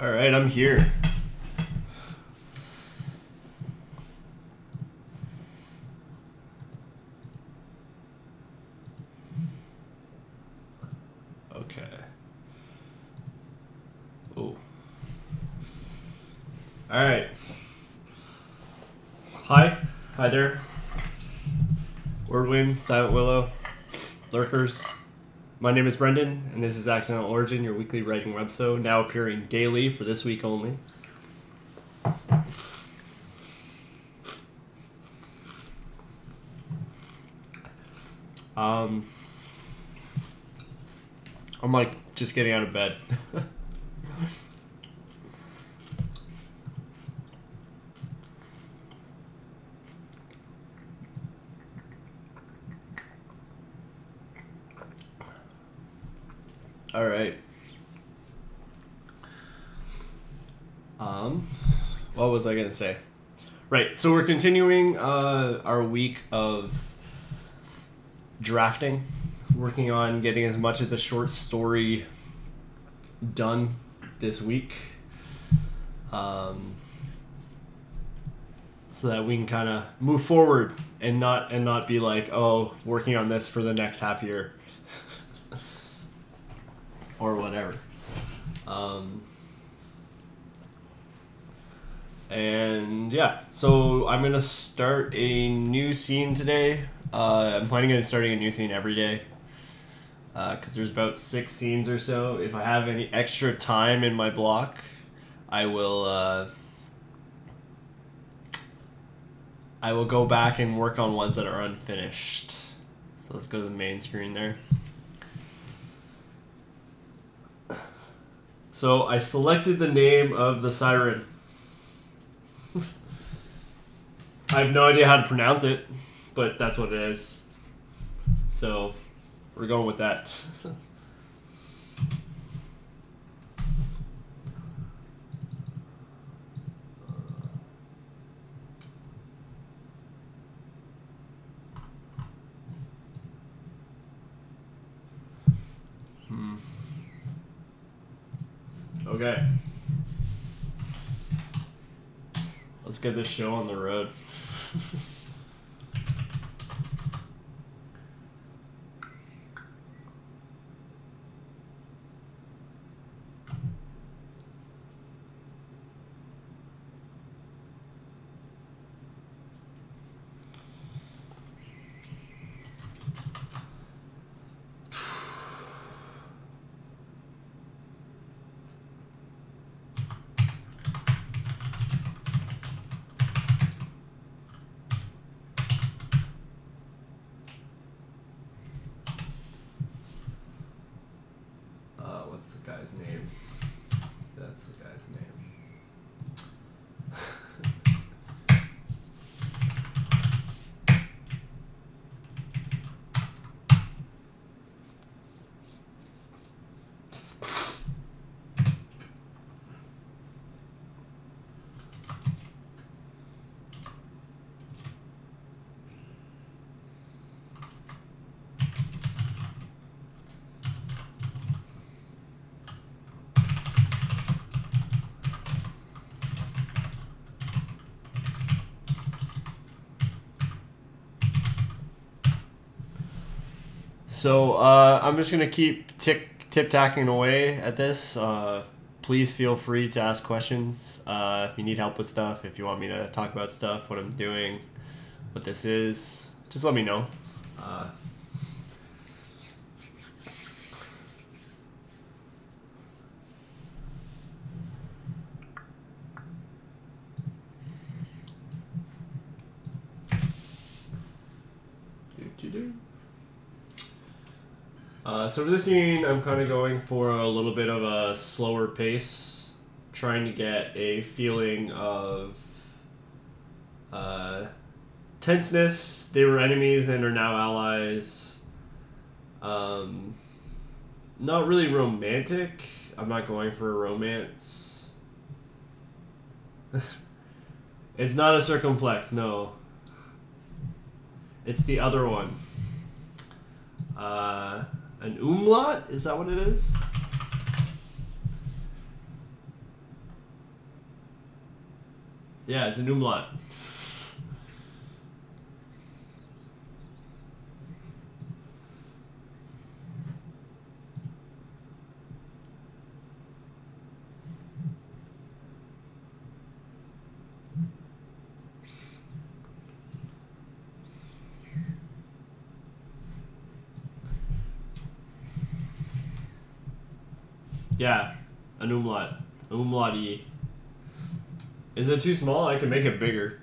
All right, I'm here. Okay. Oh. All right. Hi there. Wordwind, Silent Willow, Lurkers. My name is Brendan, and this is Accidental Origin, your weekly writing websode, now appearing daily for this week only. I'm like just getting out of bed. All right. What was I gonna say? Right. So we're continuing our week of drafting, working on getting as much of the short story done this week, so that we can kind of move forward and not be like, oh, working on this for the next half year. Or whatever. And yeah, so I'm gonna start a new scene today. I'm planning on starting a new scene every day, because there's about 6 scenes or so. If I have any extra time in my block, I will go back and work on ones that are unfinished. So let's go to the main screen there. So I selected the name of the siren. I have no idea how to pronounce it, but that's what it is. So we're going with that. Okay. Let's get this show on the road. What's the guy's name? That's the guy's name. So I'm just gonna keep tip-tacking away at this. Please feel free to ask questions if you need help with stuff, if you want me to talk about stuff, what I'm doing, what this is. Just let me know. So for this scene, I'm kind of going for a little bit of a slower pace, trying to get a feeling of tenseness. They were enemies and are now allies. Not really romantic. I'm not going for a romance. It's not a circumflex, no. It's the other one. An umlaut? Is that what it is? Yeah, it's an umlaut. Yeah, an umlaut. Umlaut-y. Is it too small? I can make it bigger.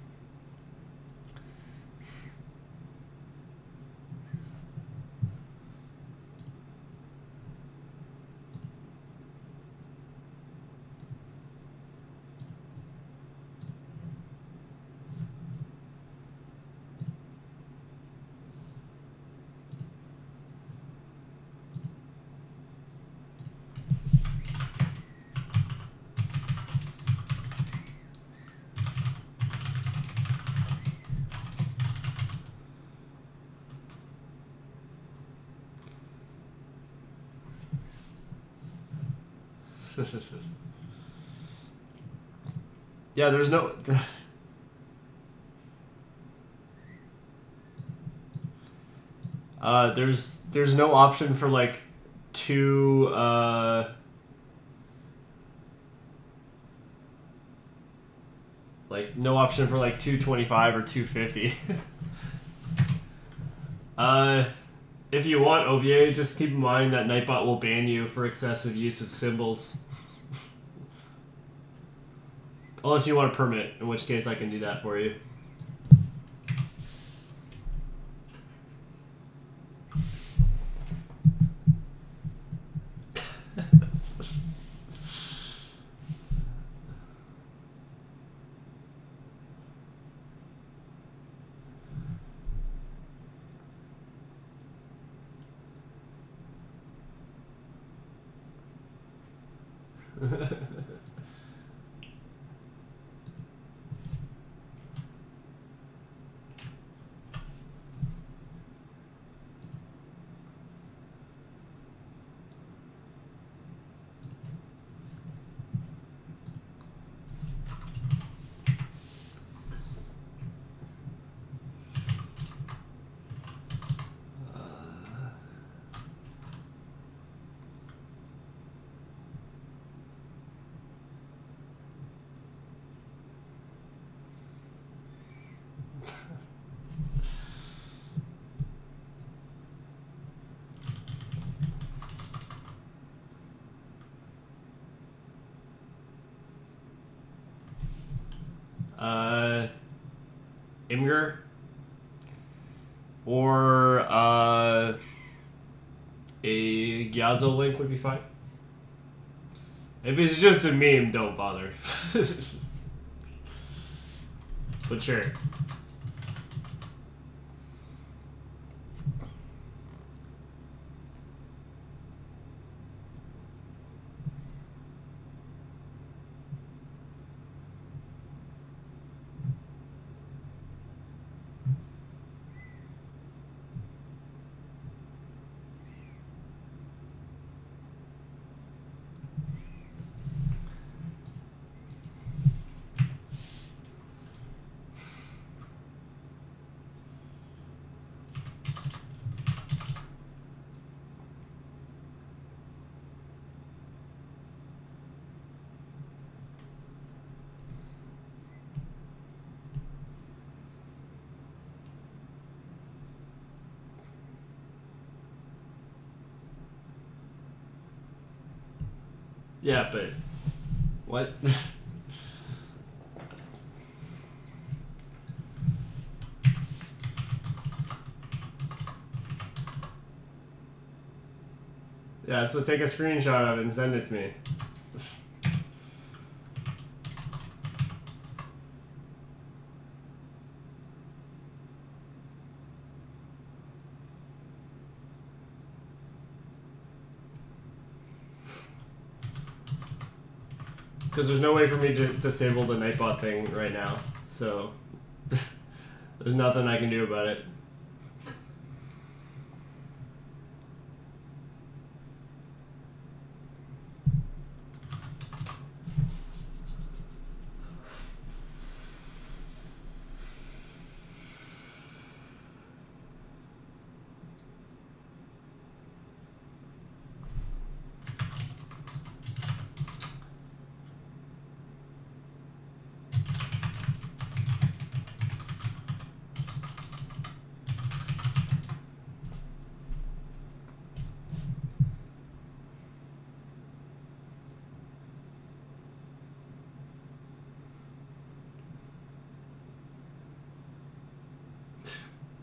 Yeah, there's no... there's no option for like two like no option for like 225 or 250. If you want OVA, just keep in mind that Nightbot will ban you for excessive use of symbols. Unless you want a permit, in which case I can do that for you. Imgur or a Gyazo link would be fine. If it's just a meme, don't bother. But sure. Yeah, but what? Yeah, so take a screenshot of it and send it to me. Because there's no way for me to disable the Nightbot thing right now, so there's nothing I can do about it.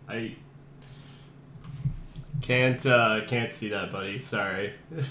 I can't see that, buddy. Sorry.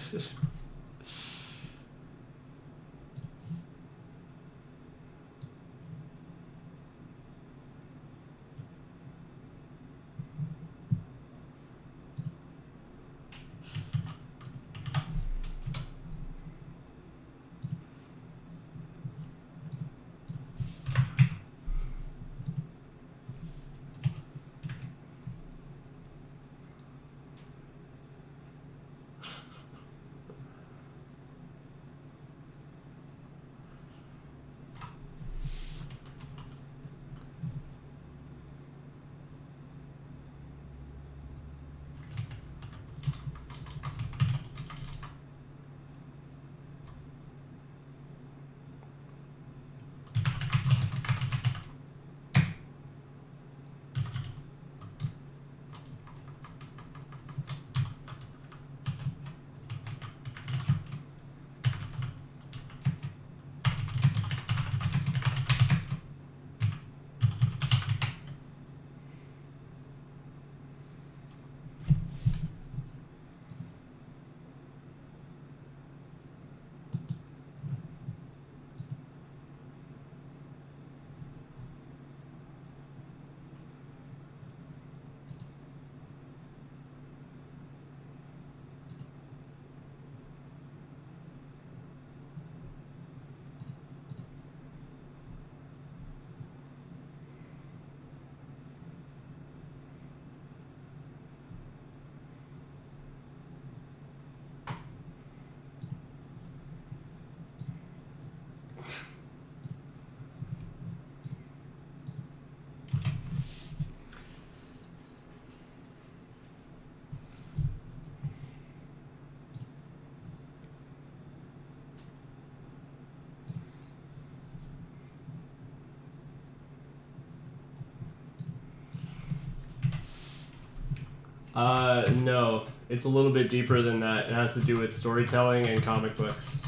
No. It's a little bit deeper than that. It has to do with storytelling and comic books.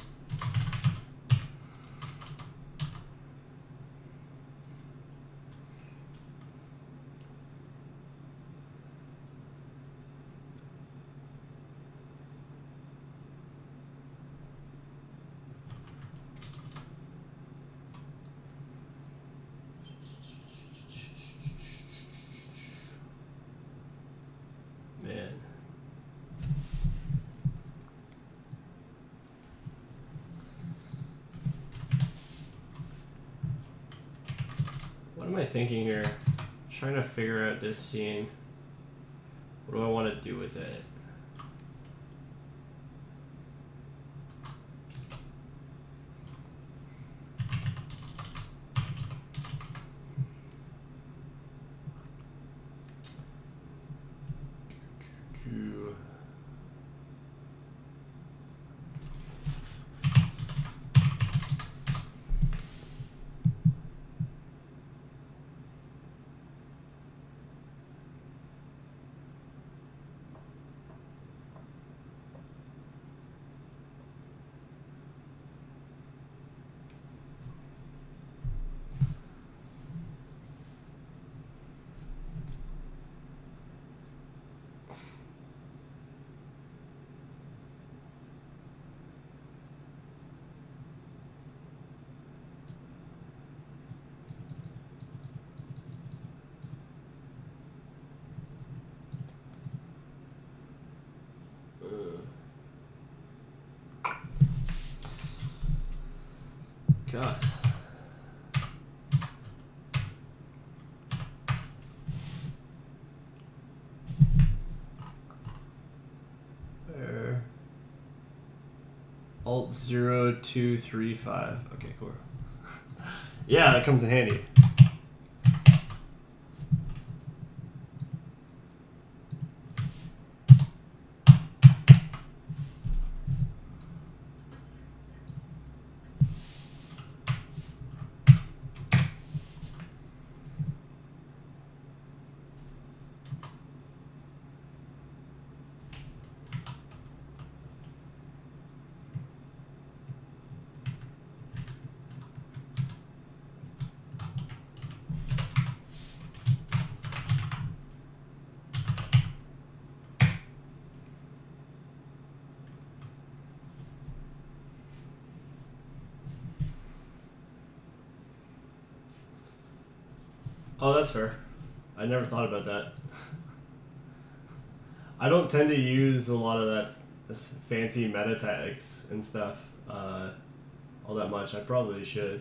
Man. What am I thinking here? Trying to figure out this scene. What do I want to do with it? God. Alt 0235. Okay, cool. Yeah, that comes in handy. Oh, that's fair. I never thought about that. I don't tend to use a lot of that fancy meta tags and stuff all that much. I probably should.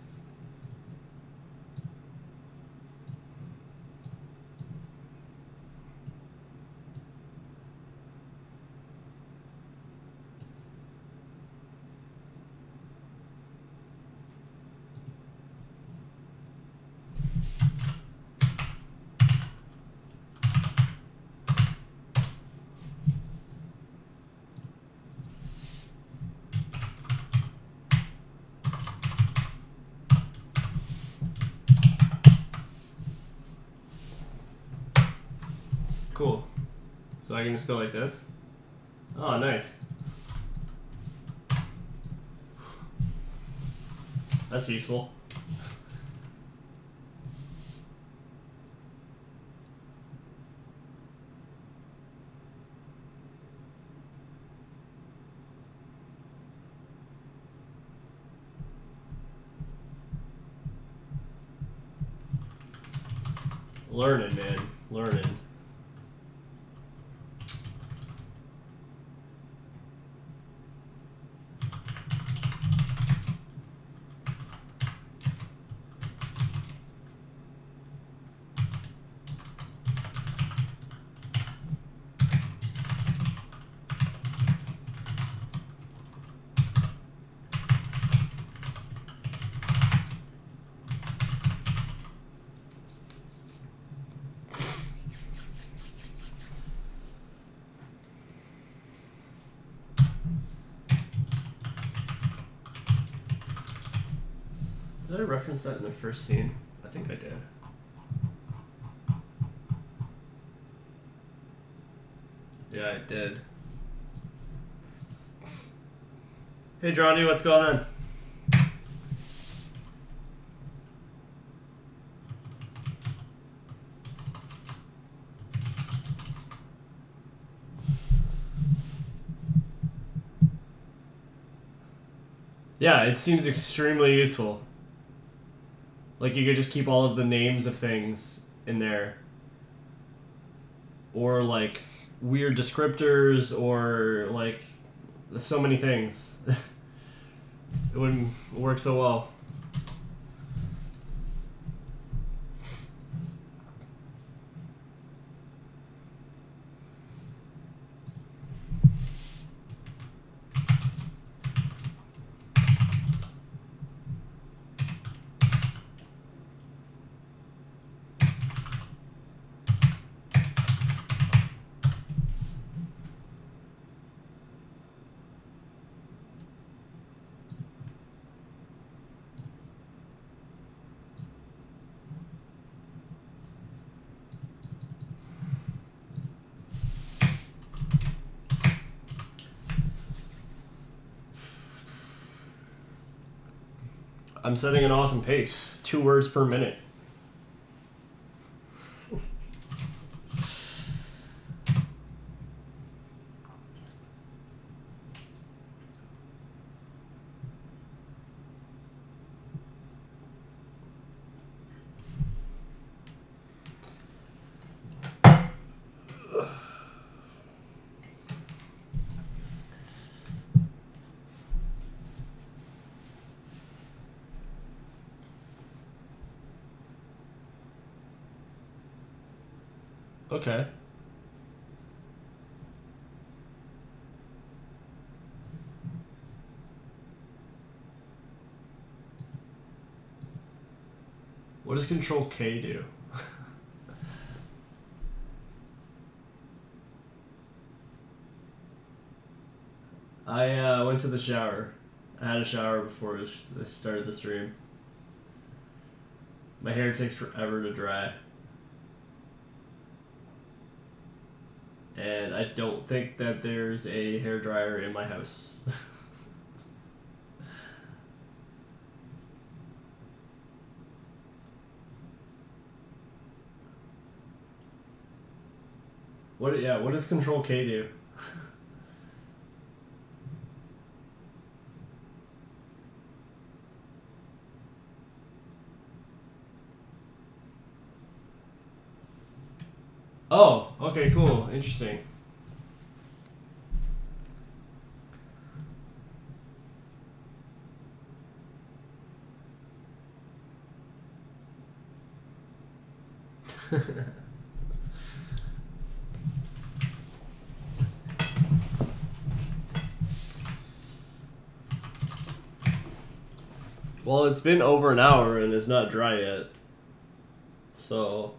Cool. So I can just go like this. Oh, nice. That's useful. Learning, man. Learning. Did I reference that in the first scene? I think I did. Yeah, I did. Hey, Johnny, what's going on? Yeah, it seems extremely useful. Like, you could just keep all of the names of things in there. Or, like, weird descriptors, or, like, so many things. It wouldn't work so well. I'm setting an awesome pace. 2 words per minute. Okay. What does Control K do? I went to the shower. I had a shower before I started the stream. My hair takes forever to dry. And I don't think that there's a hairdryer in my house. What does Control K do? Oh, okay, cool. Interesting. Well, it's been over an hour and it's not dry yet. So...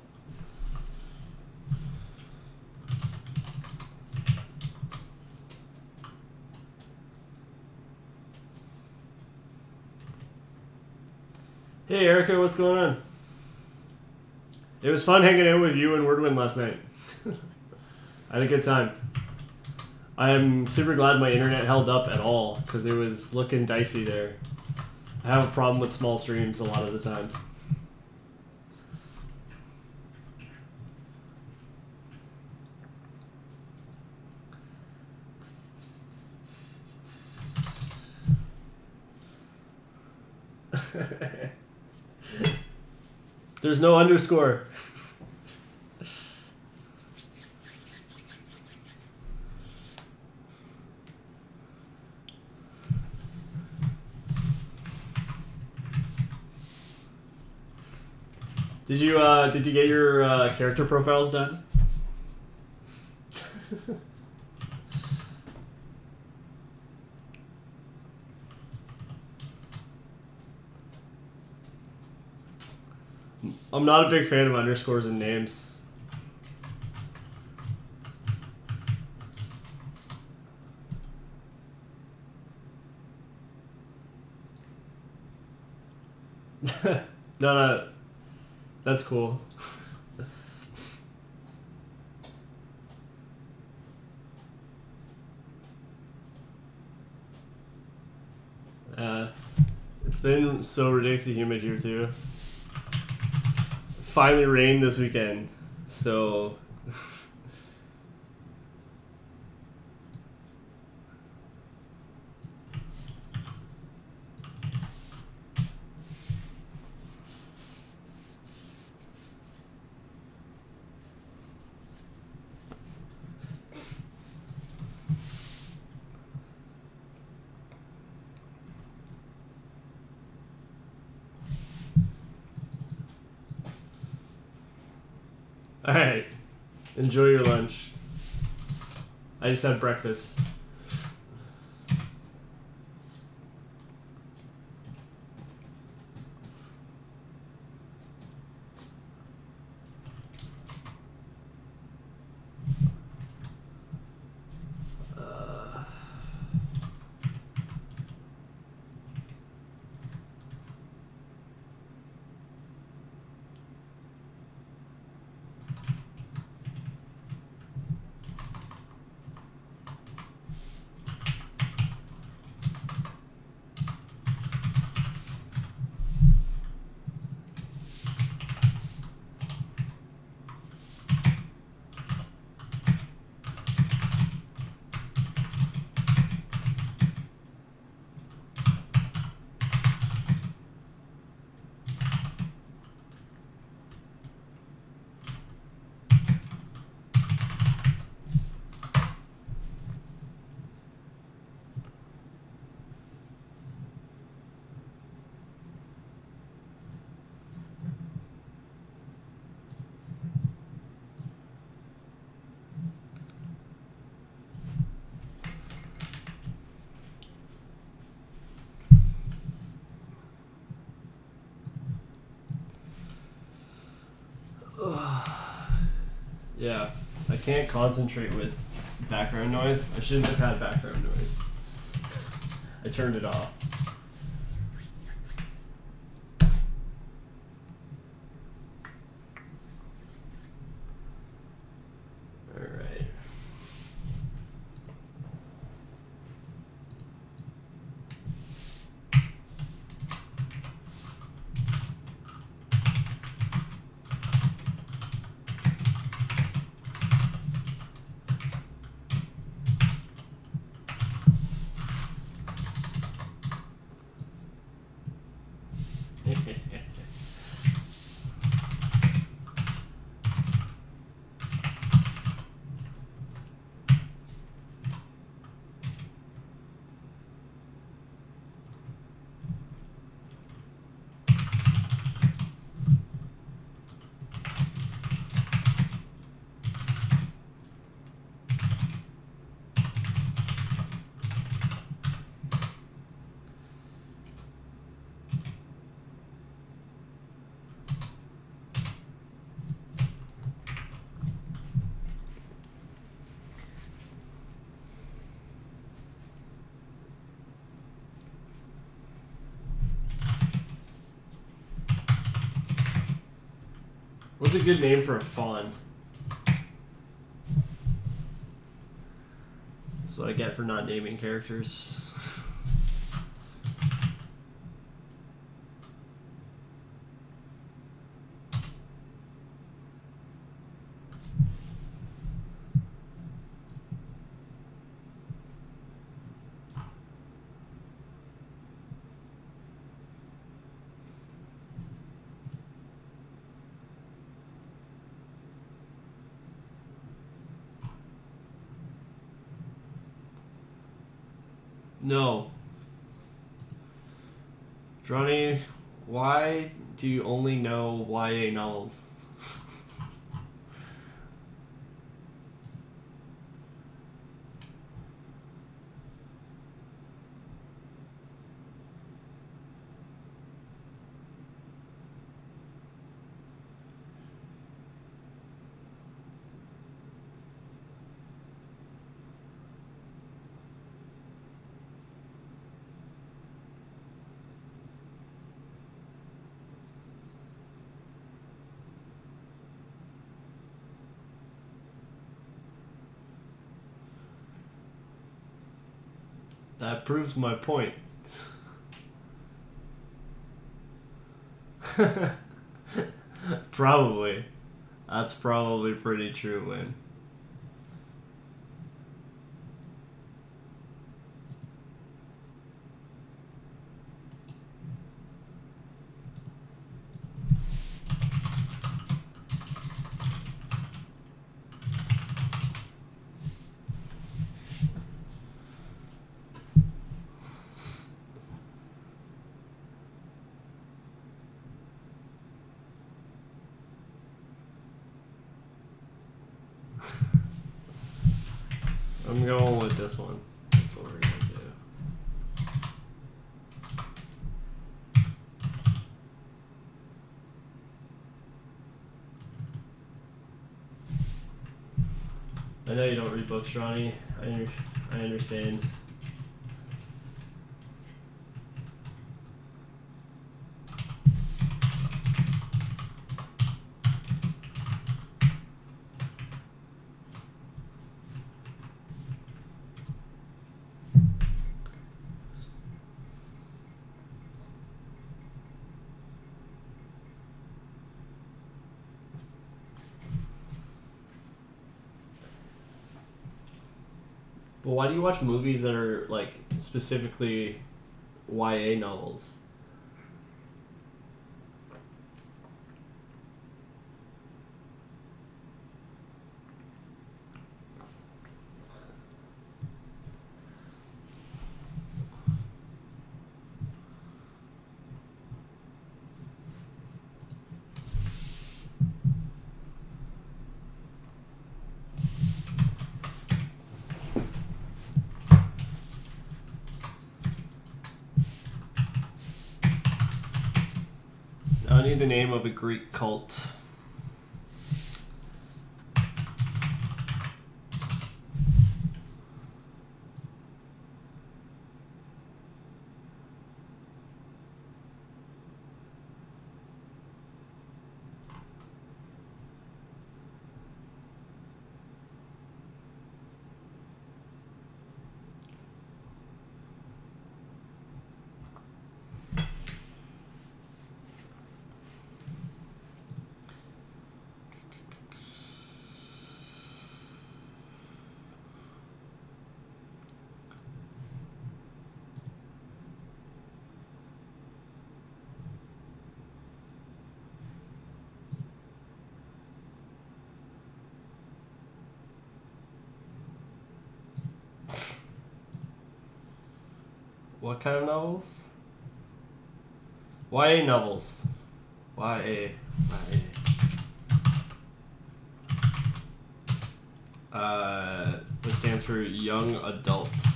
Hey Erica, what's going on? It was fun hanging out with you and Wordwin last night. I had a good time. I am super glad my internet held up at all, because it was looking dicey there. I have a problem with small streams a lot of the time. There's no underscore. Did you get your character profiles done? I'm not a big fan of underscores in names. No, that's cool. It's been so ridiculously humid here too. Finally rained this weekend, so alright. Enjoy your lunch. I just had breakfast. Yeah, I can't concentrate with background noise. I shouldn't have had background noise. I turned it off. Alright. a good name for a fawn? That's what I get for not naming characters. No. Johnny, why do you only know YA novels? That proves my point. Probably. That's probably pretty true, Win. I'm going with this one. That's what we're gonna do. I know you don't read books, Ronnie. I understand. But why do you watch movies that are, like, specifically YA novels? I need the name of a Greek cult. What kind of novels? YA novels. YA. It stands for young adults.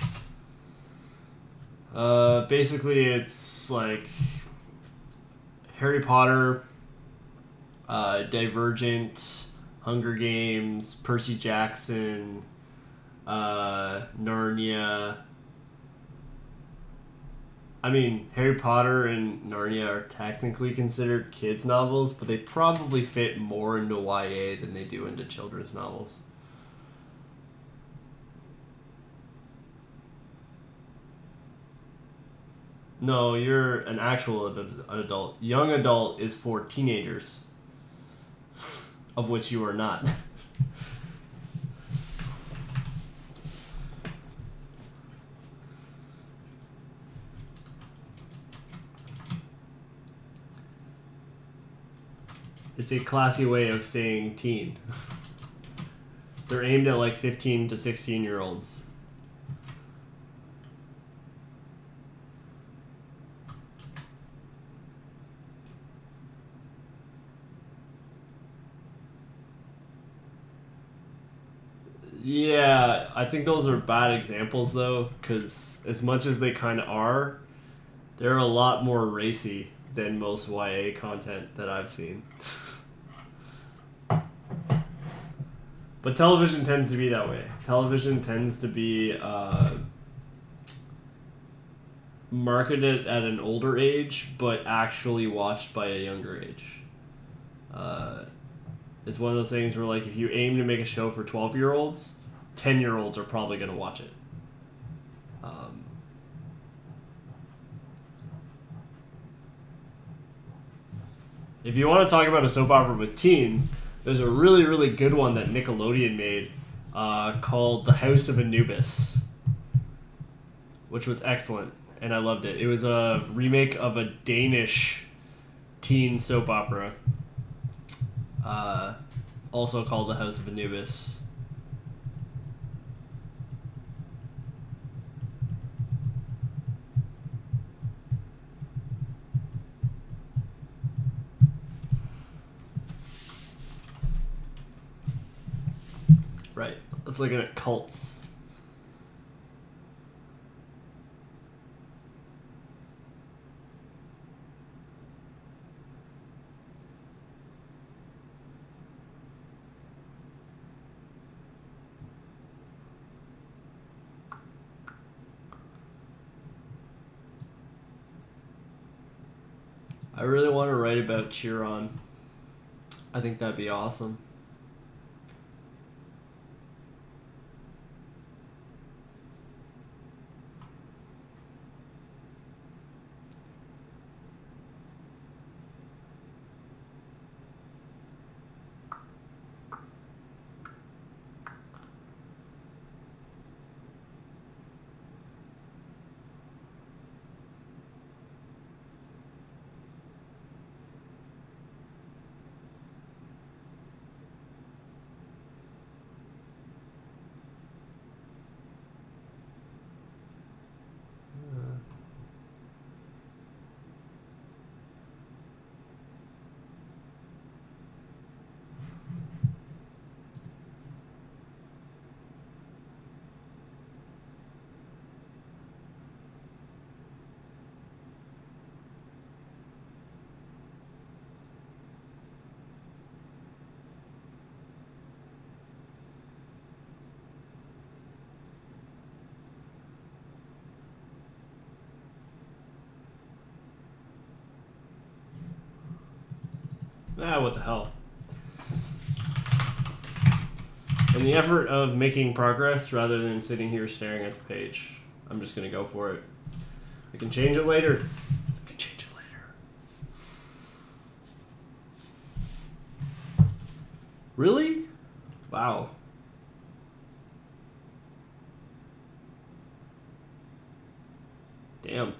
Basically it's like Harry Potter, Divergent, Hunger Games, Percy Jackson, Narnia, I mean, Harry Potter and Narnia are technically considered kids' novels, but they probably fit more into YA than they do into children's novels. No, you're an actual adult. Young adult is for teenagers, of which you are not. It's a classy way of saying teen. They're aimed at like 15 to 16-year-olds. Yeah, I think those are bad examples though, because as much as they kind of are, they're a lot more racy than most YA content that I've seen. But television tends to be that way. Television tends to be marketed at an older age, but actually watched by a younger age. It's one of those things where, like, if you aim to make a show for 12-year-olds, 10-year-olds are probably going to watch it. If you want to talk about a soap opera with teens, there's a really, really good one that Nickelodeon made called The House of Anubis, which was excellent, and I loved it. It was a remake of a Danish teen soap opera, also called The House of Anubis. Right. Let's look at cults. I really want to write about Chiron. I think that'd be awesome. What the hell. In the effort of making progress, rather than sitting here staring at the page, I'm just going to go for it. I can change it later. Really? Wow. Damn.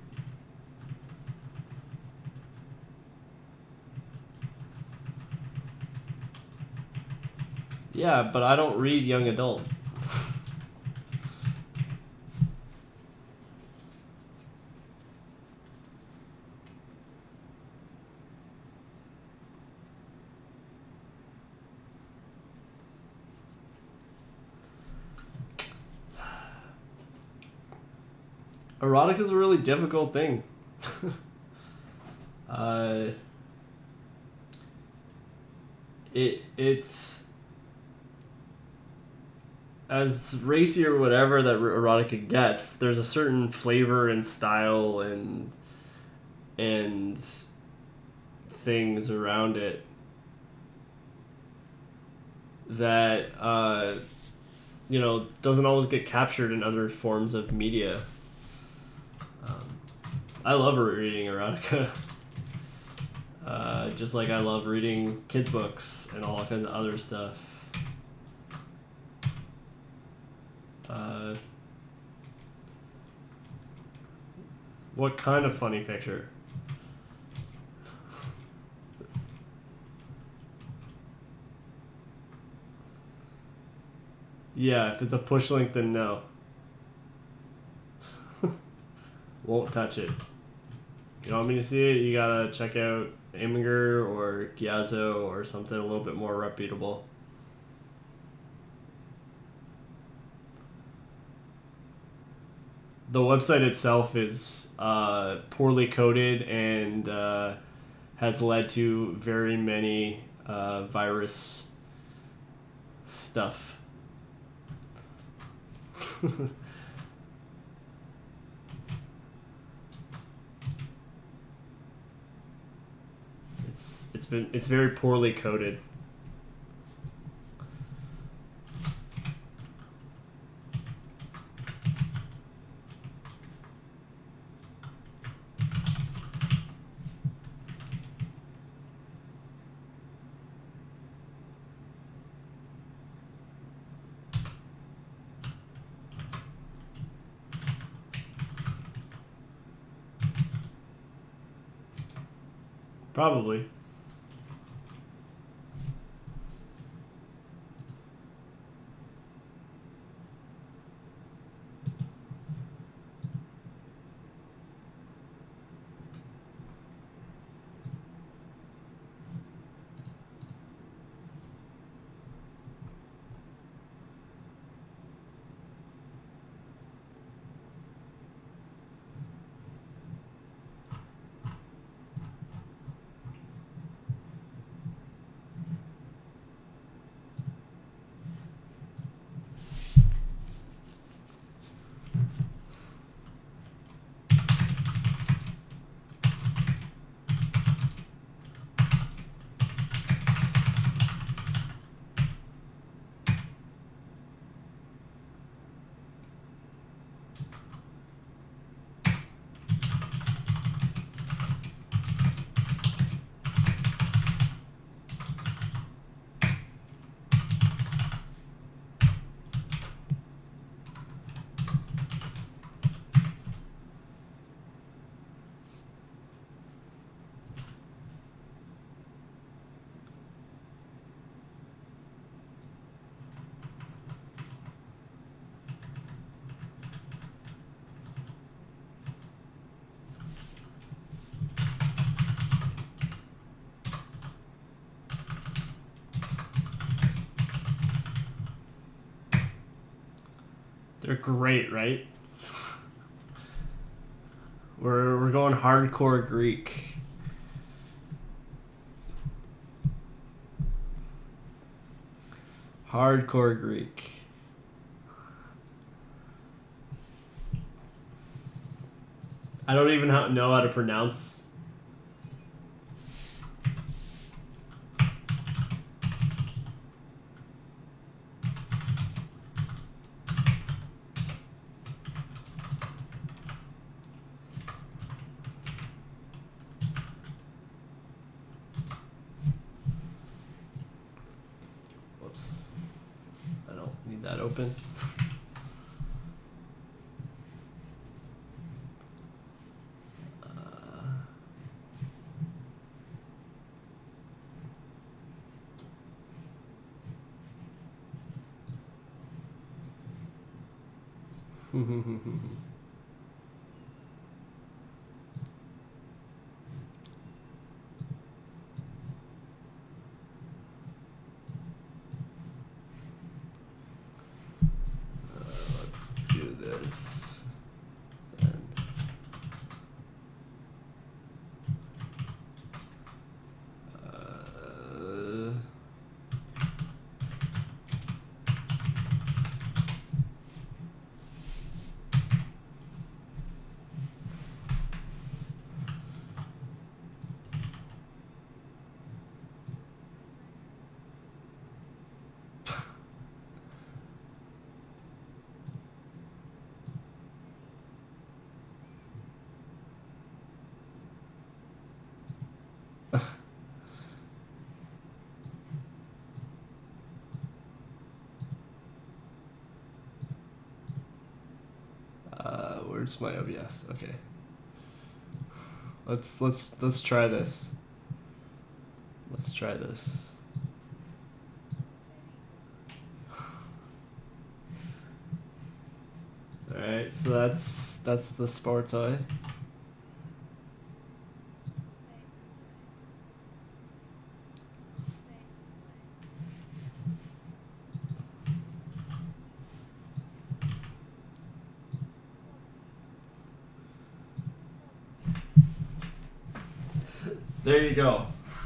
Yeah, but I don't read young adult. Erotica is a really difficult thing. It's as racy or whatever that erotica gets, there's a certain flavor and style and things around it that doesn't always get captured in other forms of media. I love reading erotica. Just like I love reading kids books and all kinds of other stuff. What kind of funny picture? Yeah, if it's a push link, then no. Won't touch it. You want me to see it? You gotta check out Imgur or Gyazo or something a little bit more reputable. The website itself is poorly coded and has led to very many virus stuff. It's very poorly coded. Probably. They're great, right? We're going hardcore Greek. Hardcore Greek. I don't even know how to pronounce. Whoops. I don't need that open. Let's do this. Where's my OBS? Okay. Let's try this. Let's try this. Alright, so that's the sports eye. There you go.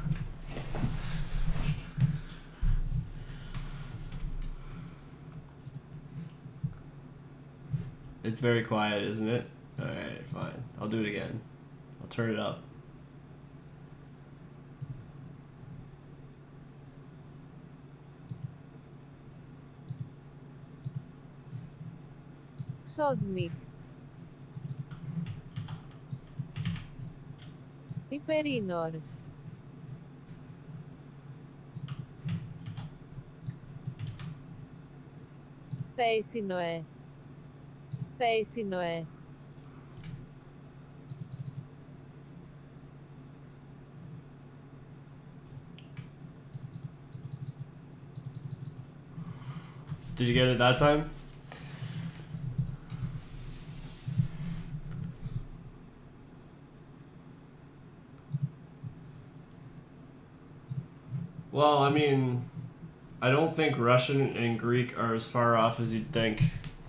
It's very quiet, isn't it? Alright, fine. I'll do it again. I'll turn it up. Sodnik. Υπερίνορ. Πέισινοε. Πέισινοε. Did you get it that time? Well, I mean, I don't think Russian and Greek are as far off as you'd think.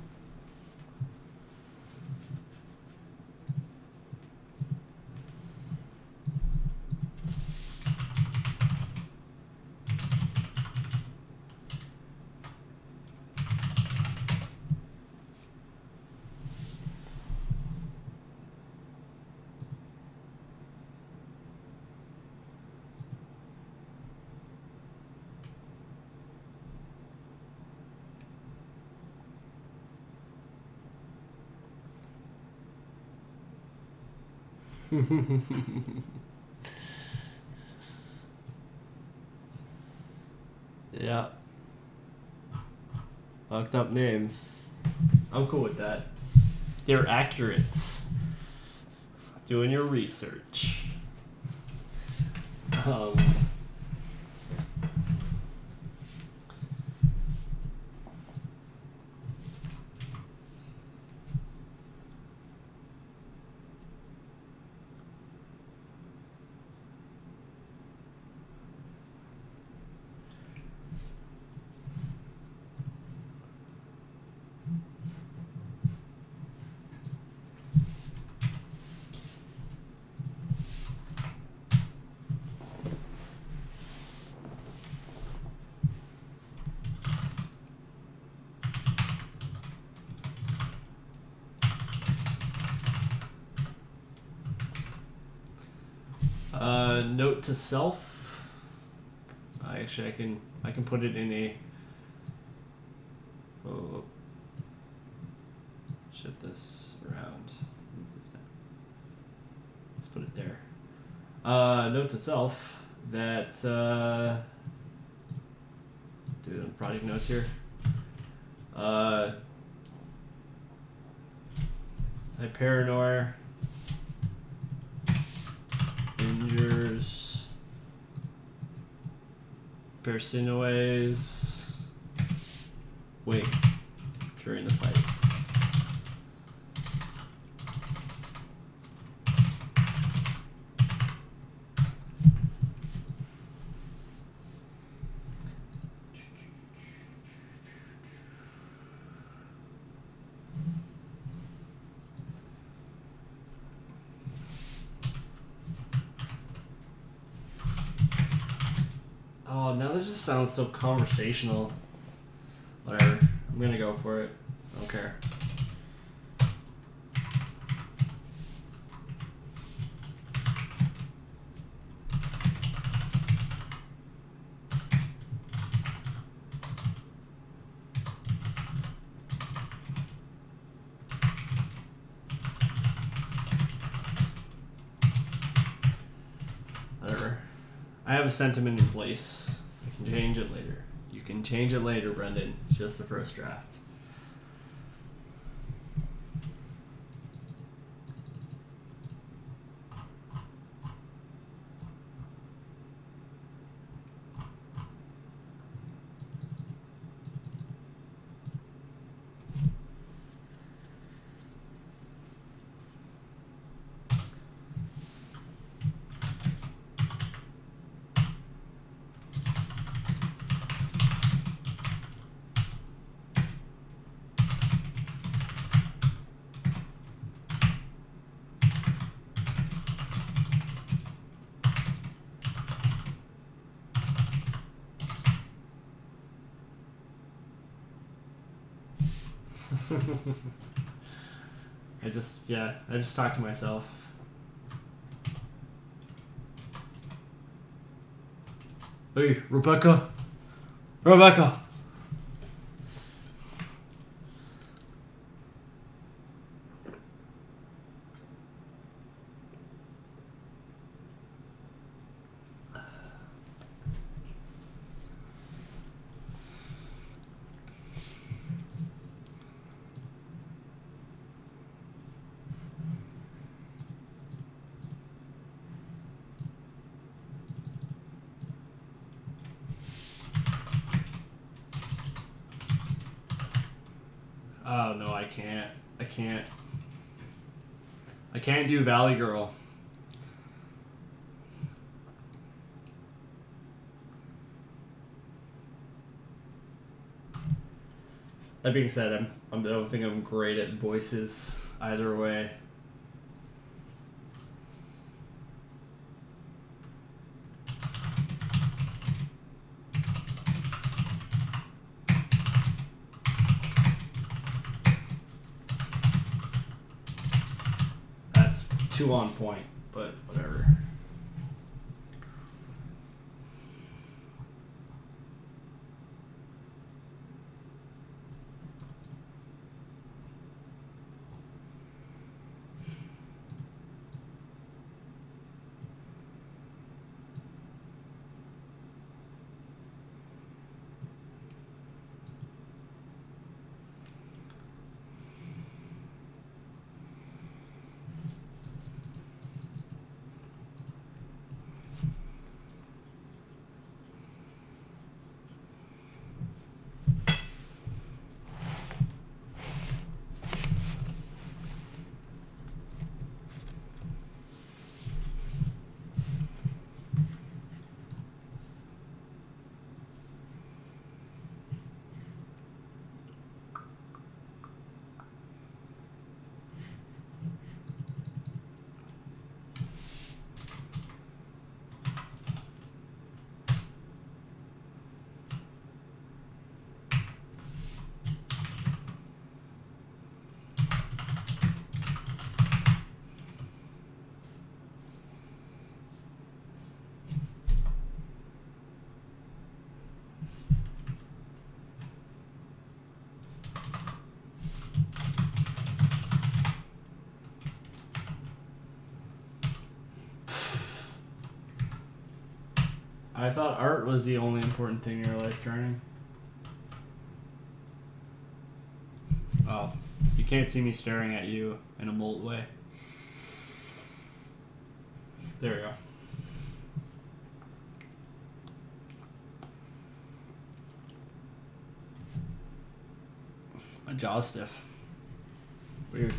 Yeah. Fucked up names. I'm cool with that. They're accurate. Doing your research. Note to self. Actually, I can put it in a. Oh, shift this around. Move this down. Let's put it there. Note to self that. Do the project notes here. Hyperinoir injures Persinoe's wing during the fight. Oh, now that just sounds so conversational. Whatever. I'm gonna go for it. I don't care. Whatever. I have a sentiment in place. I can change it later. You can change it later, Brendan. It's just the first draft. I just talk to myself. Hey, Rebecca. Rebecca. Oh no, I can't. I can't do Valley Girl. That being said, I don't think I'm great at voices either way. That's too on point, but whatever. I thought art was the only important thing in your life, Turning. Oh, you can't see me staring at you in a molt way. There we go. My jaw's stiff. Weird.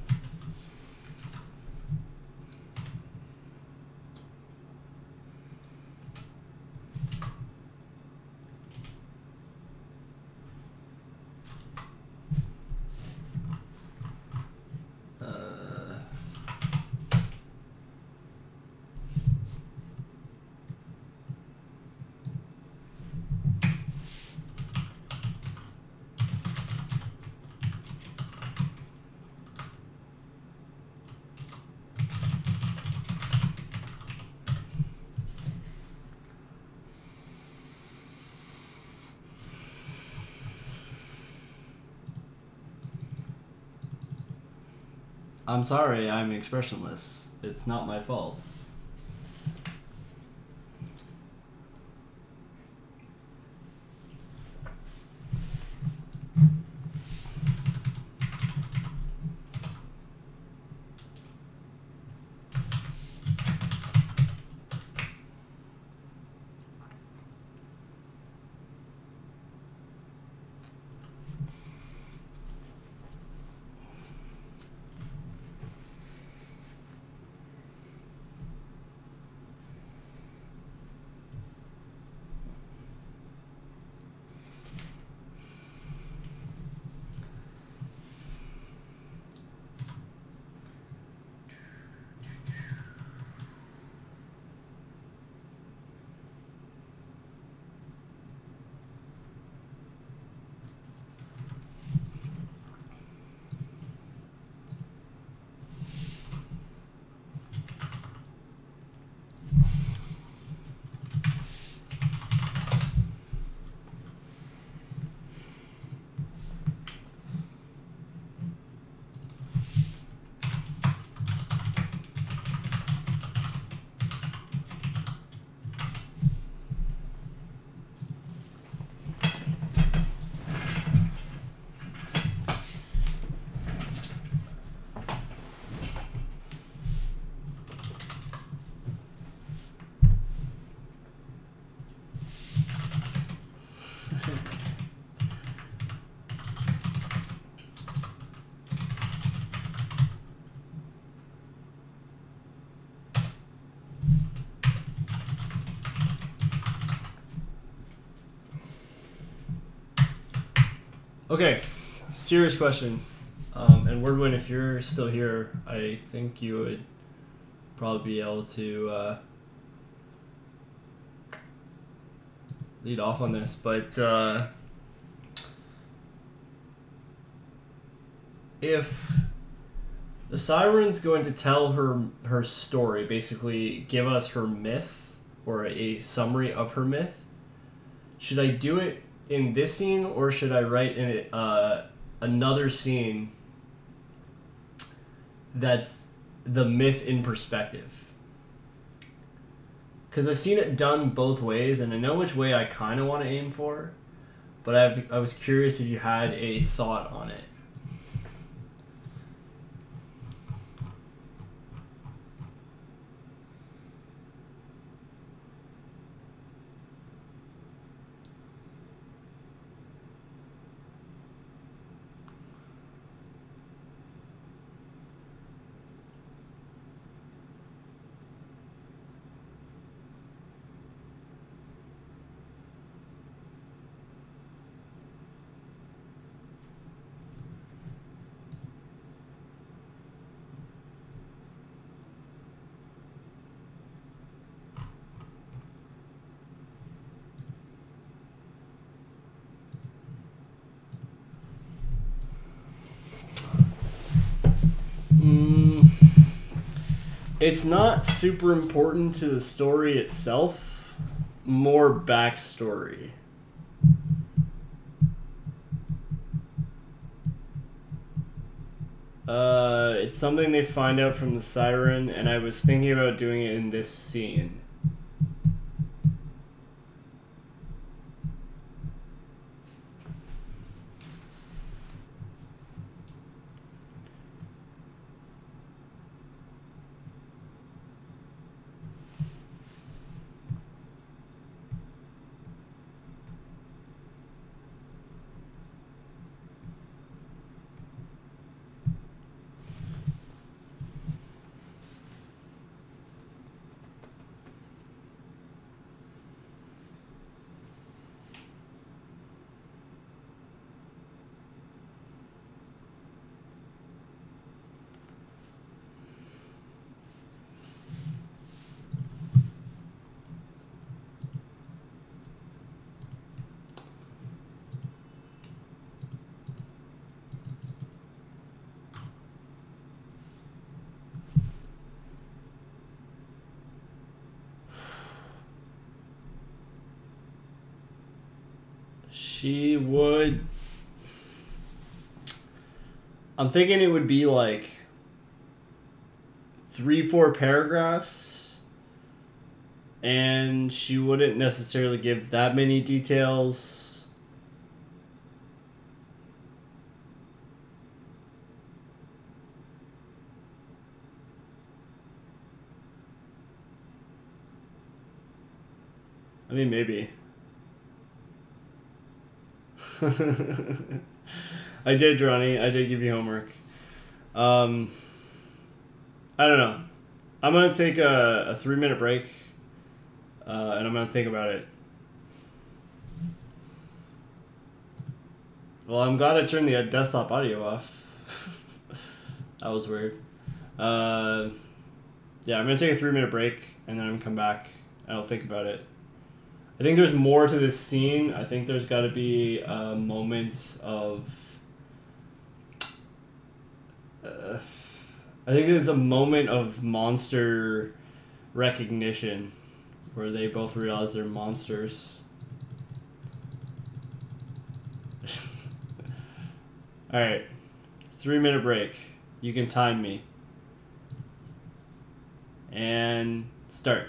I'm sorry, I'm expressionless. It's not my fault. Okay, serious question. And Wordwin, if you're still here, I think you would probably be able to lead off on this. But if the Siren's going to tell her story, basically give us her myth or a summary of her myth, should I do it in this scene or should I write in it another scene that's the myth in perspective? Because I've seen it done both ways, and I know which way I kind of want to aim for, but I was curious if you had a thought on it. It's not super important to the story itself, more backstory. It's something they find out from the Siren, and I was thinking about doing it in this scene. She would... I'm thinking it would be like 3-4 paragraphs, and she wouldn't necessarily give that many details. I mean, maybe. I did, Ronnie. I did give you homework. I don't know. I'm going to take a 3-minute break, and I'm going to think about it. Well, I'm glad I turned the desktop audio off. That was weird. Yeah, I'm going to take a 3-minute break, and then I'm going to come back, and I'll think about it. I think there's more to this scene. I think there's got to be a moment of... I think there's a moment of monster recognition where they both realize they're monsters. Alright. 3-minute break. You can time me. And start.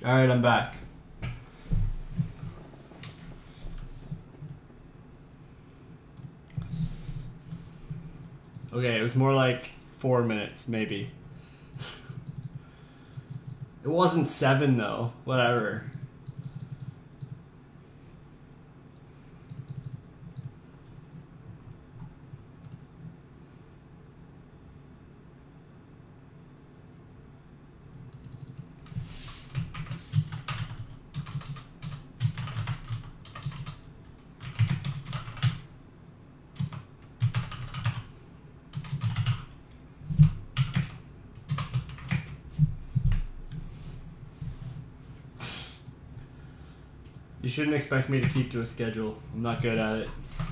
Alright, I'm back. Okay, it was more like 4 minutes, maybe. It wasn't 7 though. Whatever. You shouldn't expect me to keep to a schedule. I'm not good at it.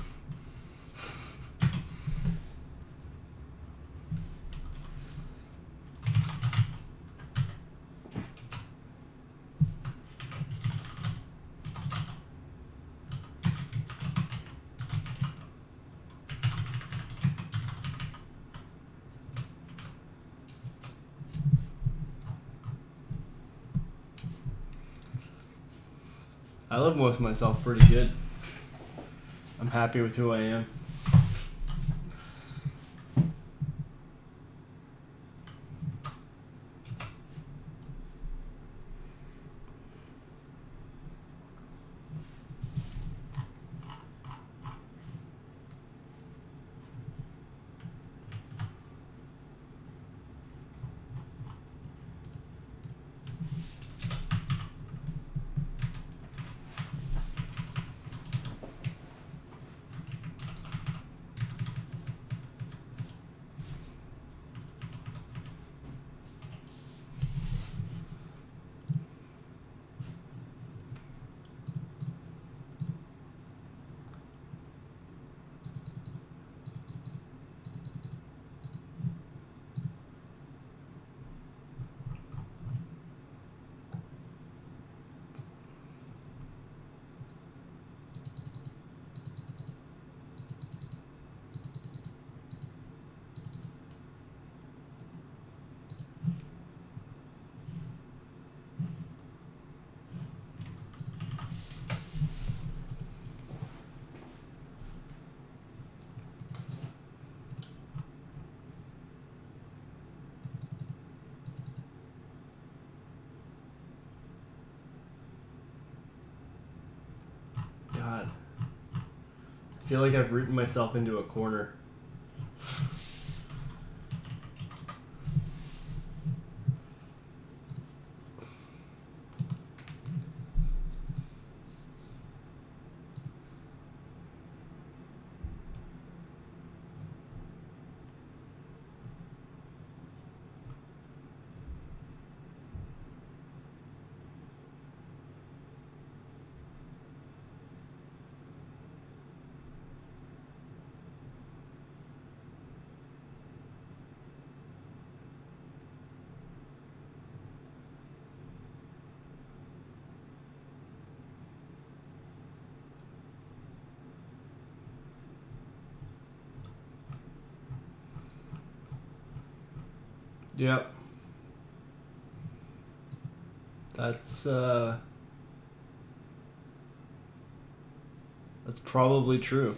I live with myself pretty good. I'm happy with who I am. God. I feel like I've written myself into a corner. Yep. That's probably true.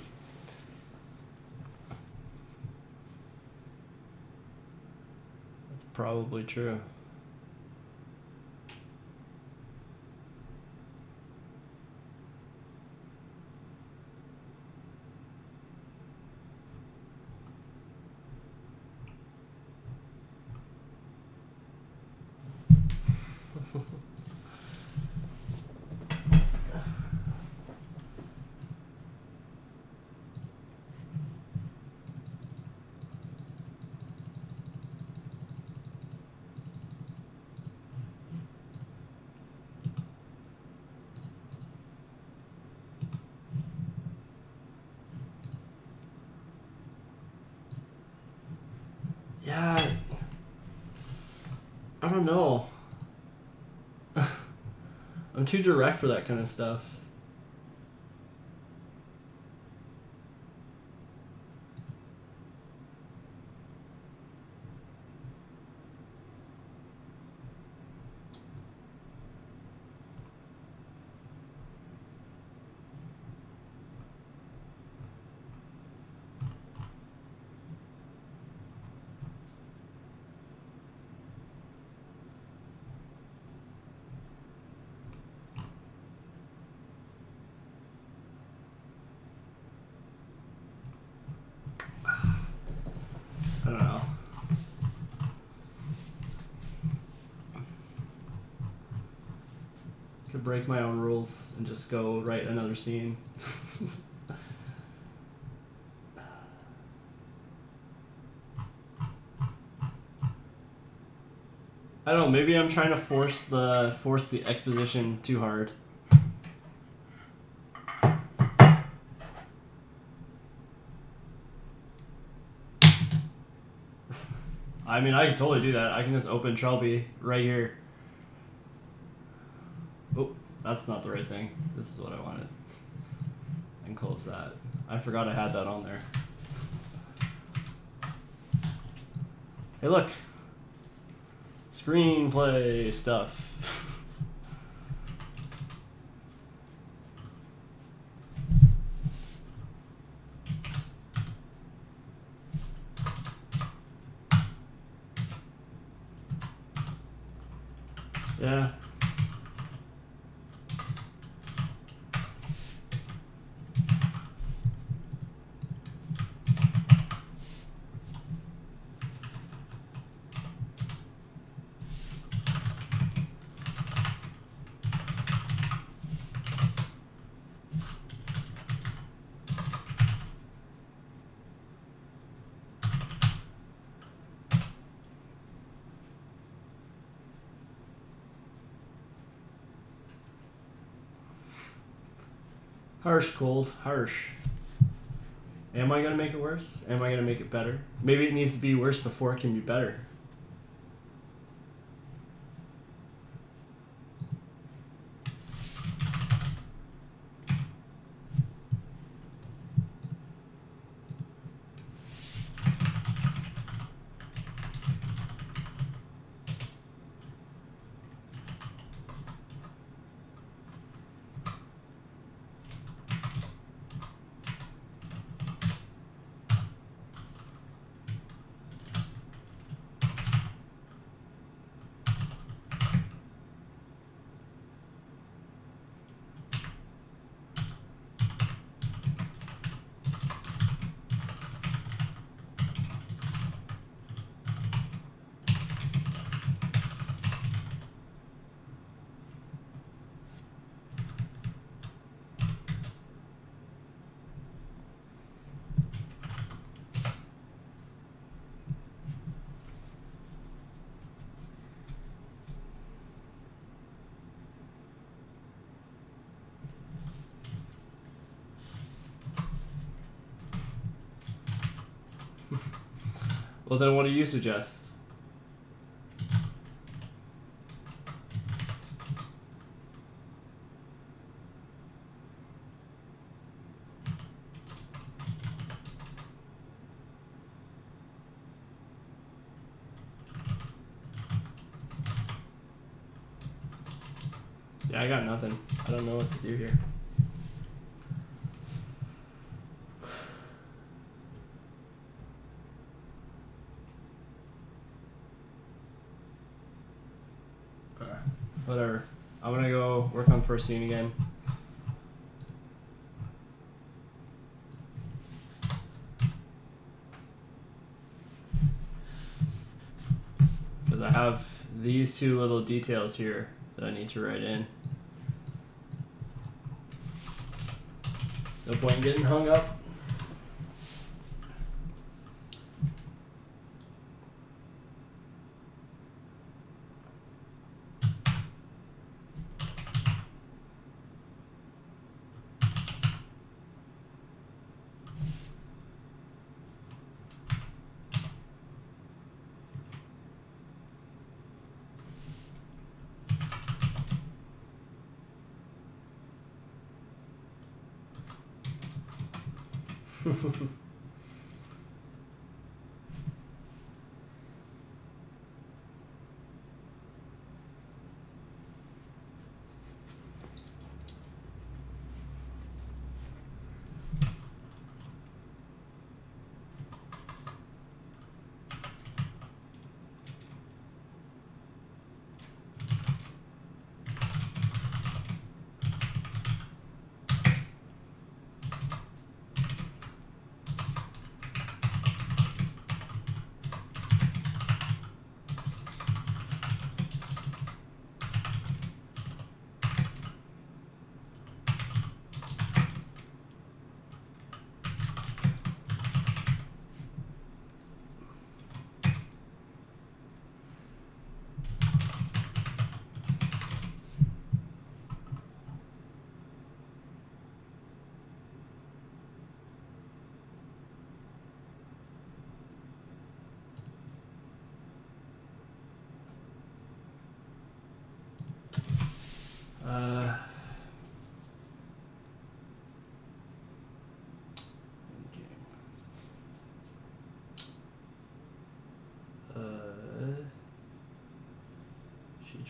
That's probably true. Yeah, I don't know. I'm too direct for that kind of stuff. could break my own rules and just go write another scene. I don't know, maybe I'm trying to force the exposition too hard. I mean, I can totally do that. I can just open Shelby right here. Oh, that's not the right thing. This is what I wanted. And close that. I forgot I had that on there. Hey, look. Screenplay stuff. Yeah. Harsh, cold, harsh. Am I gonna make it worse? Am I gonna make it better? Maybe it needs to be worse before it can be better. Well, then what do you suggest? Yeah, I got nothing. I don't know what to do here. Whatever. I'm gonna go work on first scene again. Because I have these two little details here that I need to write in. No point in getting hung up.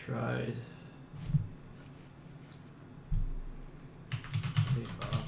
tried. Take off.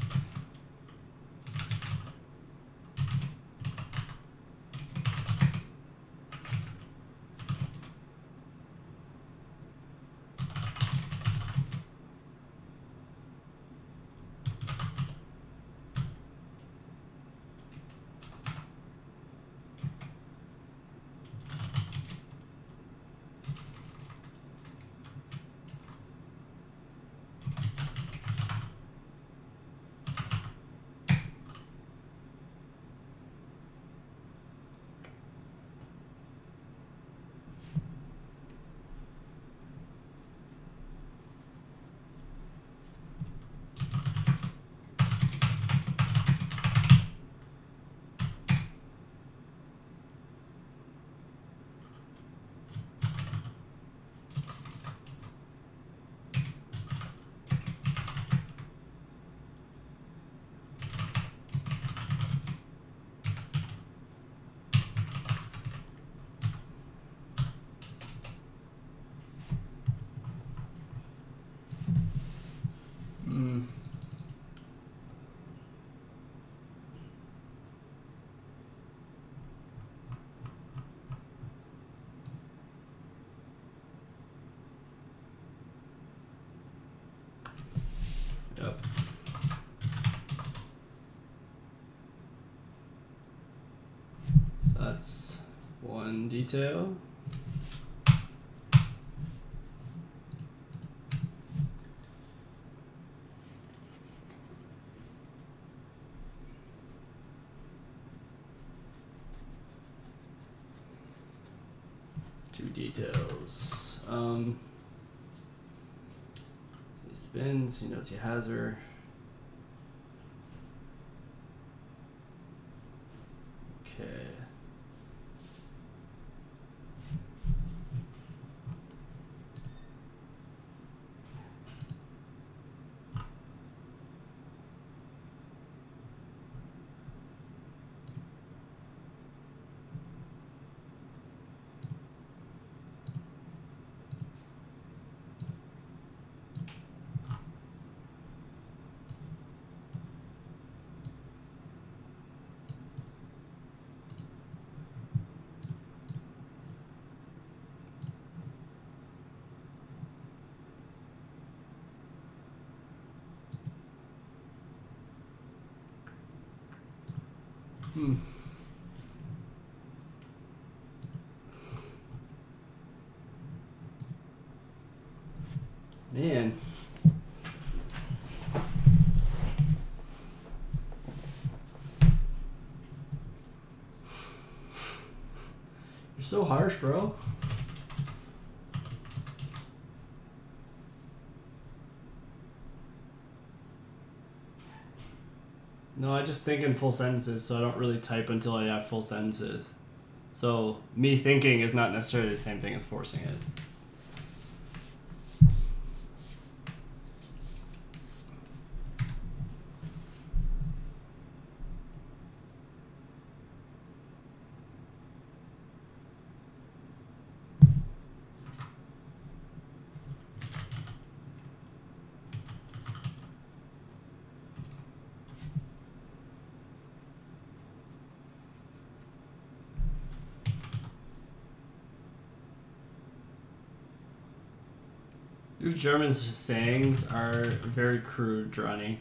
Yep. That's one detail. Two details. So he spins, he knows he has her. Okay. Man. You're so harsh, bro. No, I just think in full sentences, so I don't really type until I have full sentences. So me thinking is not necessarily the same thing as forcing it. Your German sayings are very crude, Dronny.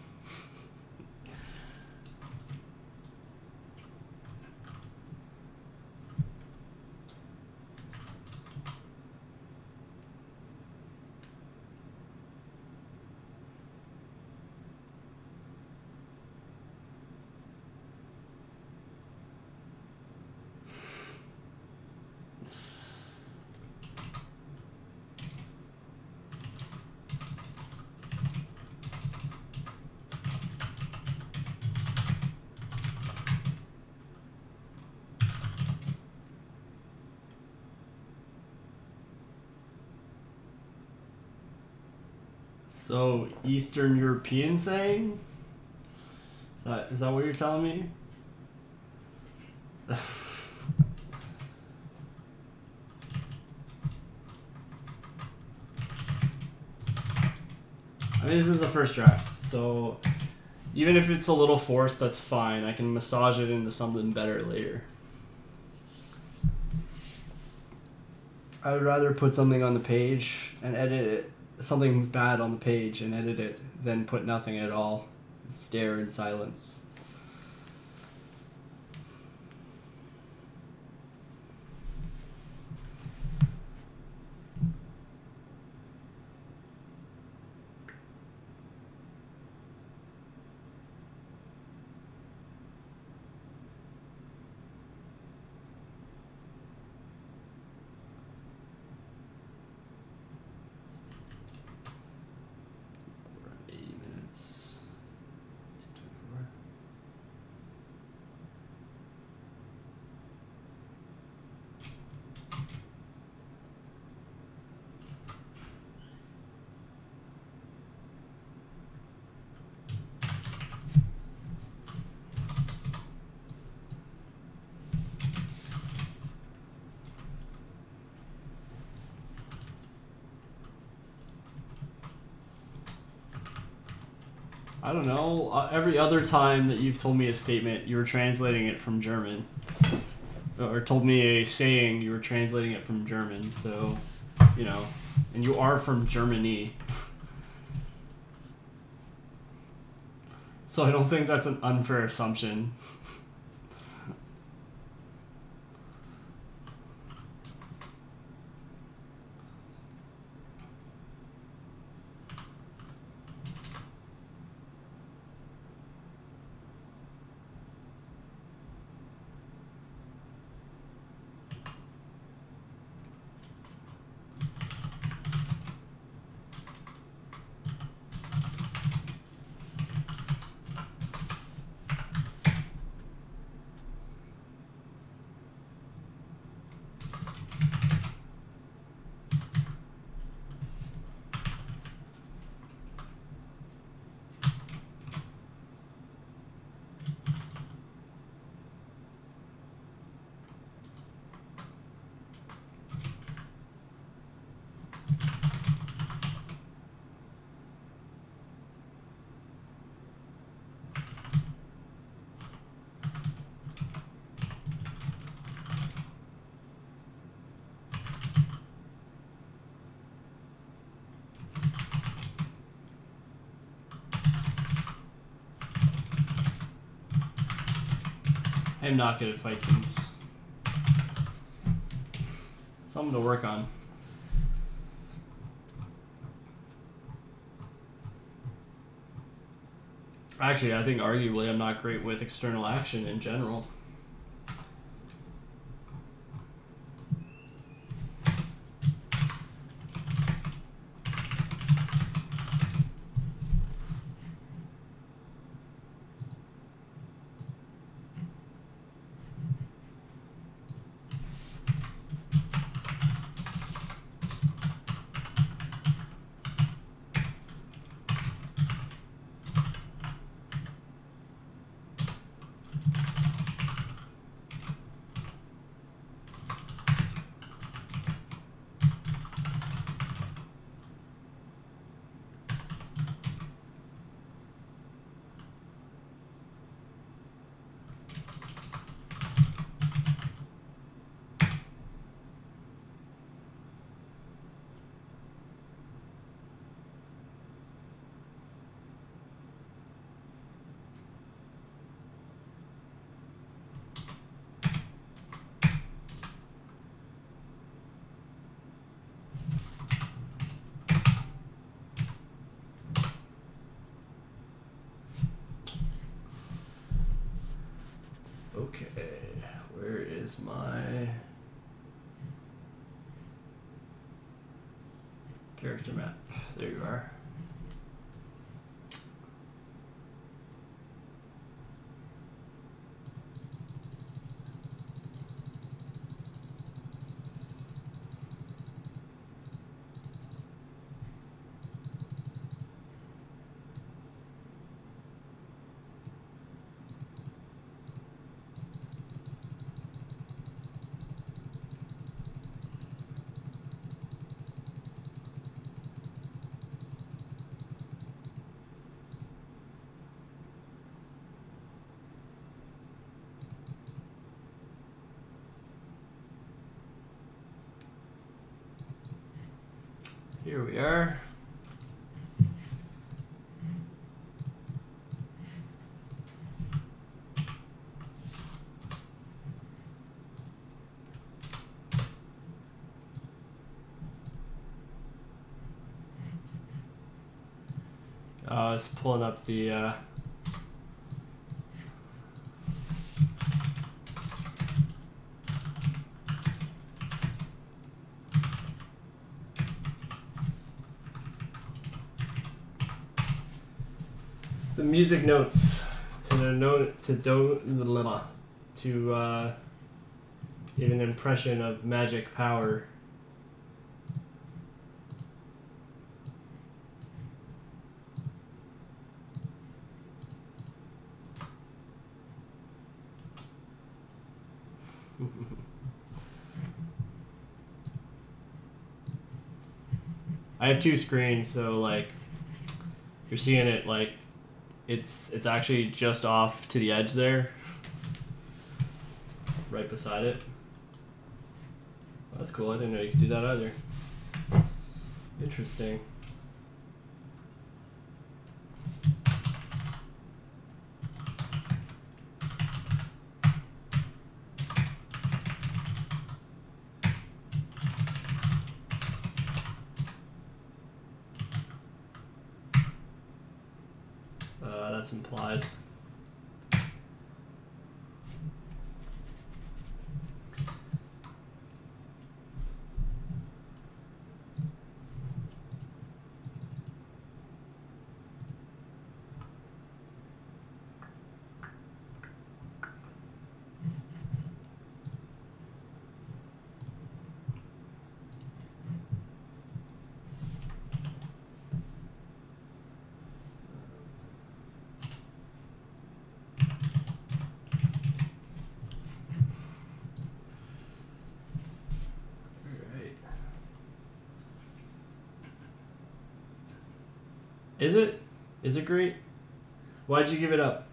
So, Eastern European saying? Is that what you're telling me? I mean, this is a first draft, so even if it's a little forced, that's fine. I can massage it into something better later. I would rather put something on the page and edit it, something bad on the page and edit it, than put nothing at all and stare in silence. I don't know. Every other time that you've told me a statement, you were translating it from German. Or told me a saying, you were translating it from German. So, you know, and you are from Germany. So I don't think that's an unfair assumption. I'm not good at fight scenes. Something to work on. Actually, I think arguably I'm not great with external action in general. Okay, where is my character map? There you are. Here we are. I was pulling up the music notes to the note to give an impression of magic power. I have two screens, so like you're seeing it like it's actually just off to the edge there, right beside it. That's cool. I didn't know you could do that either. Interesting. That's implied. Is it? Is it great? Why'd you give it up?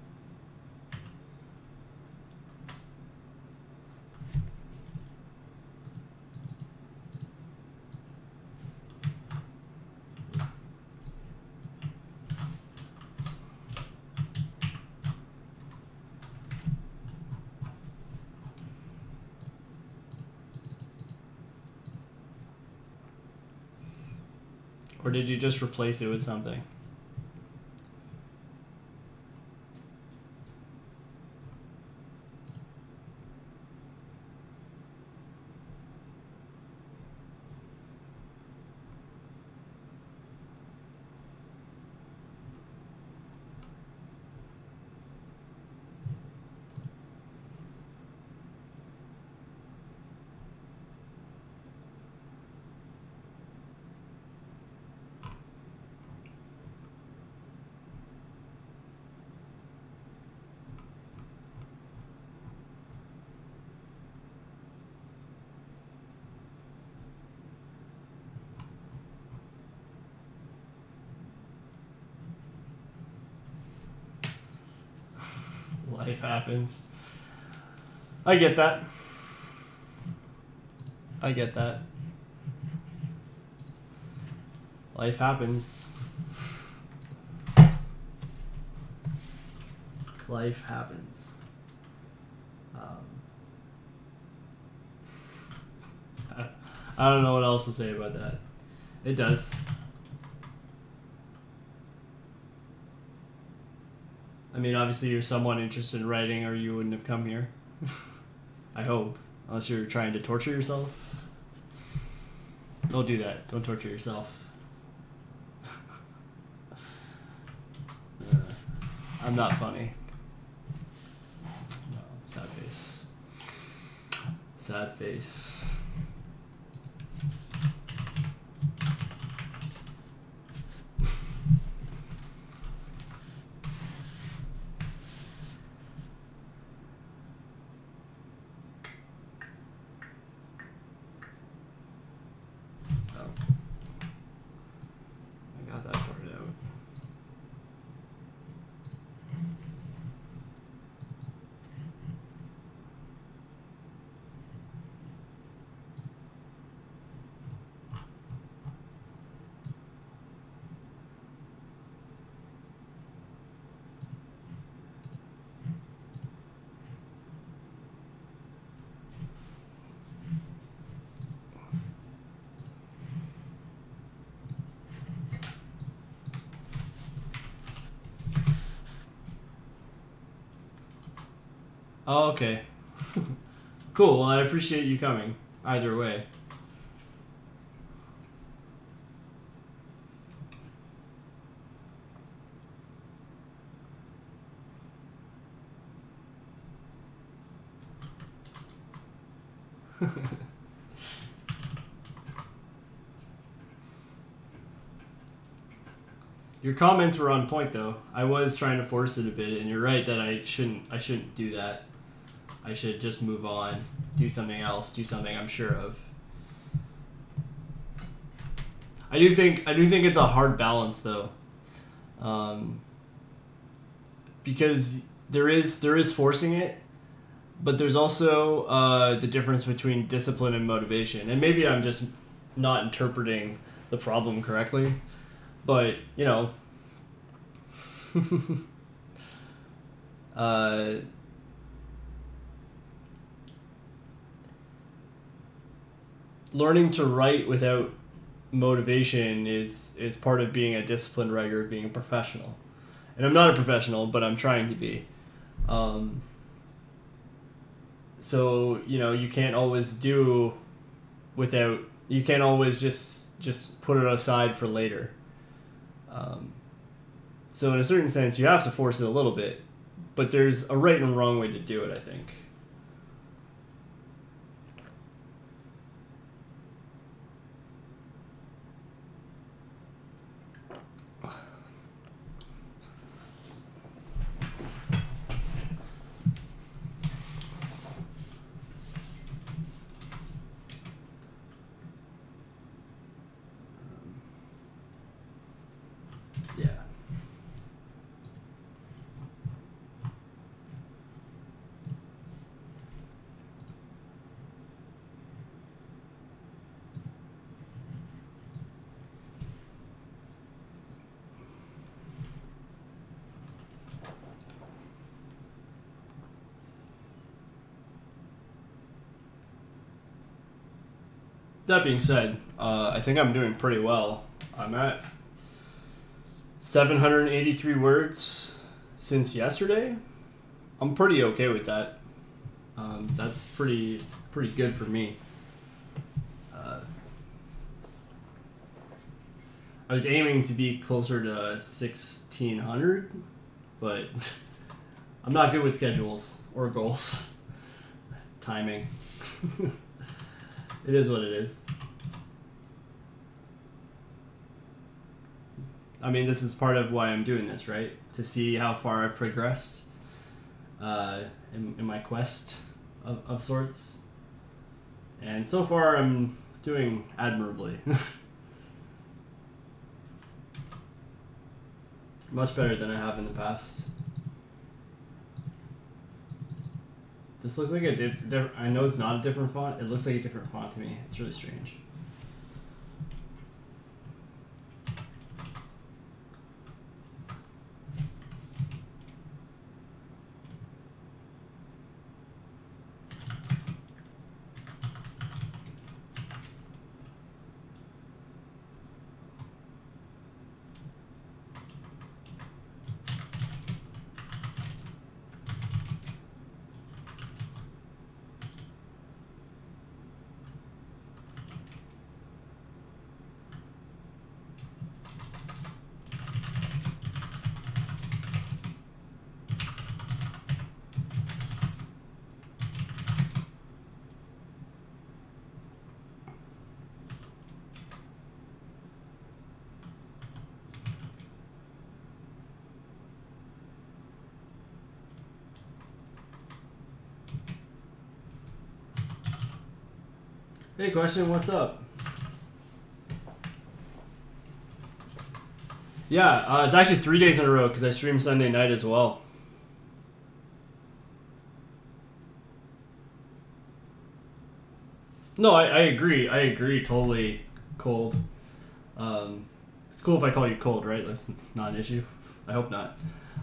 Or did you just replace it with something? Life happens. I get that. I get that. Life happens. Life happens. I don't know what else to say about that. It does. I mean, obviously you're somewhat interested in writing or you wouldn't have come here. I hope. Unless you're trying to torture yourself. Don't do that. Don't torture yourself. I'm not funny. No, sad face. Sad face. Oh, okay. Cool. Well, I appreciate you coming. Either way. Your comments were on point, though. I was trying to force it a bit, and you're right that I shouldn't do that. I should just move on, do something else, do something I'm sure of. I do think it's a hard balance, though, because there is forcing it, but there's also the difference between discipline and motivation. And maybe I'm just not interpreting the problem correctly. But, you know, learning to write without motivation is part of being a disciplined writer, being a professional. And I'm not a professional, but I'm trying to be. So, you know, you can't always do without, you can't always just put it aside for later. So in a certain sense, you have to force it a little bit, but there's a right and wrong way to do it, I think. Yeah. That being said, I think I'm doing pretty well. I'm at 783 words since yesterday. I'm pretty okay with that. That's pretty good for me. I was aiming to be closer to 1,600, but I'm not good with schedules or goals. Timing. It is what it is. I mean, this is part of why I'm doing this, right? To see how far I've progressed in my quest of sorts. And so far, I'm doing admirably. Much better than I have in the past. This looks like a I know it's not a different font. It looks like a different font to me. It's really strange. Hey, question, what's up? Yeah, it's actually 3 days in a row because I stream Sunday night as well. No, I agree. I agree totally, Cold. It's cool if I call you Cold, right? That's not an issue. I hope not.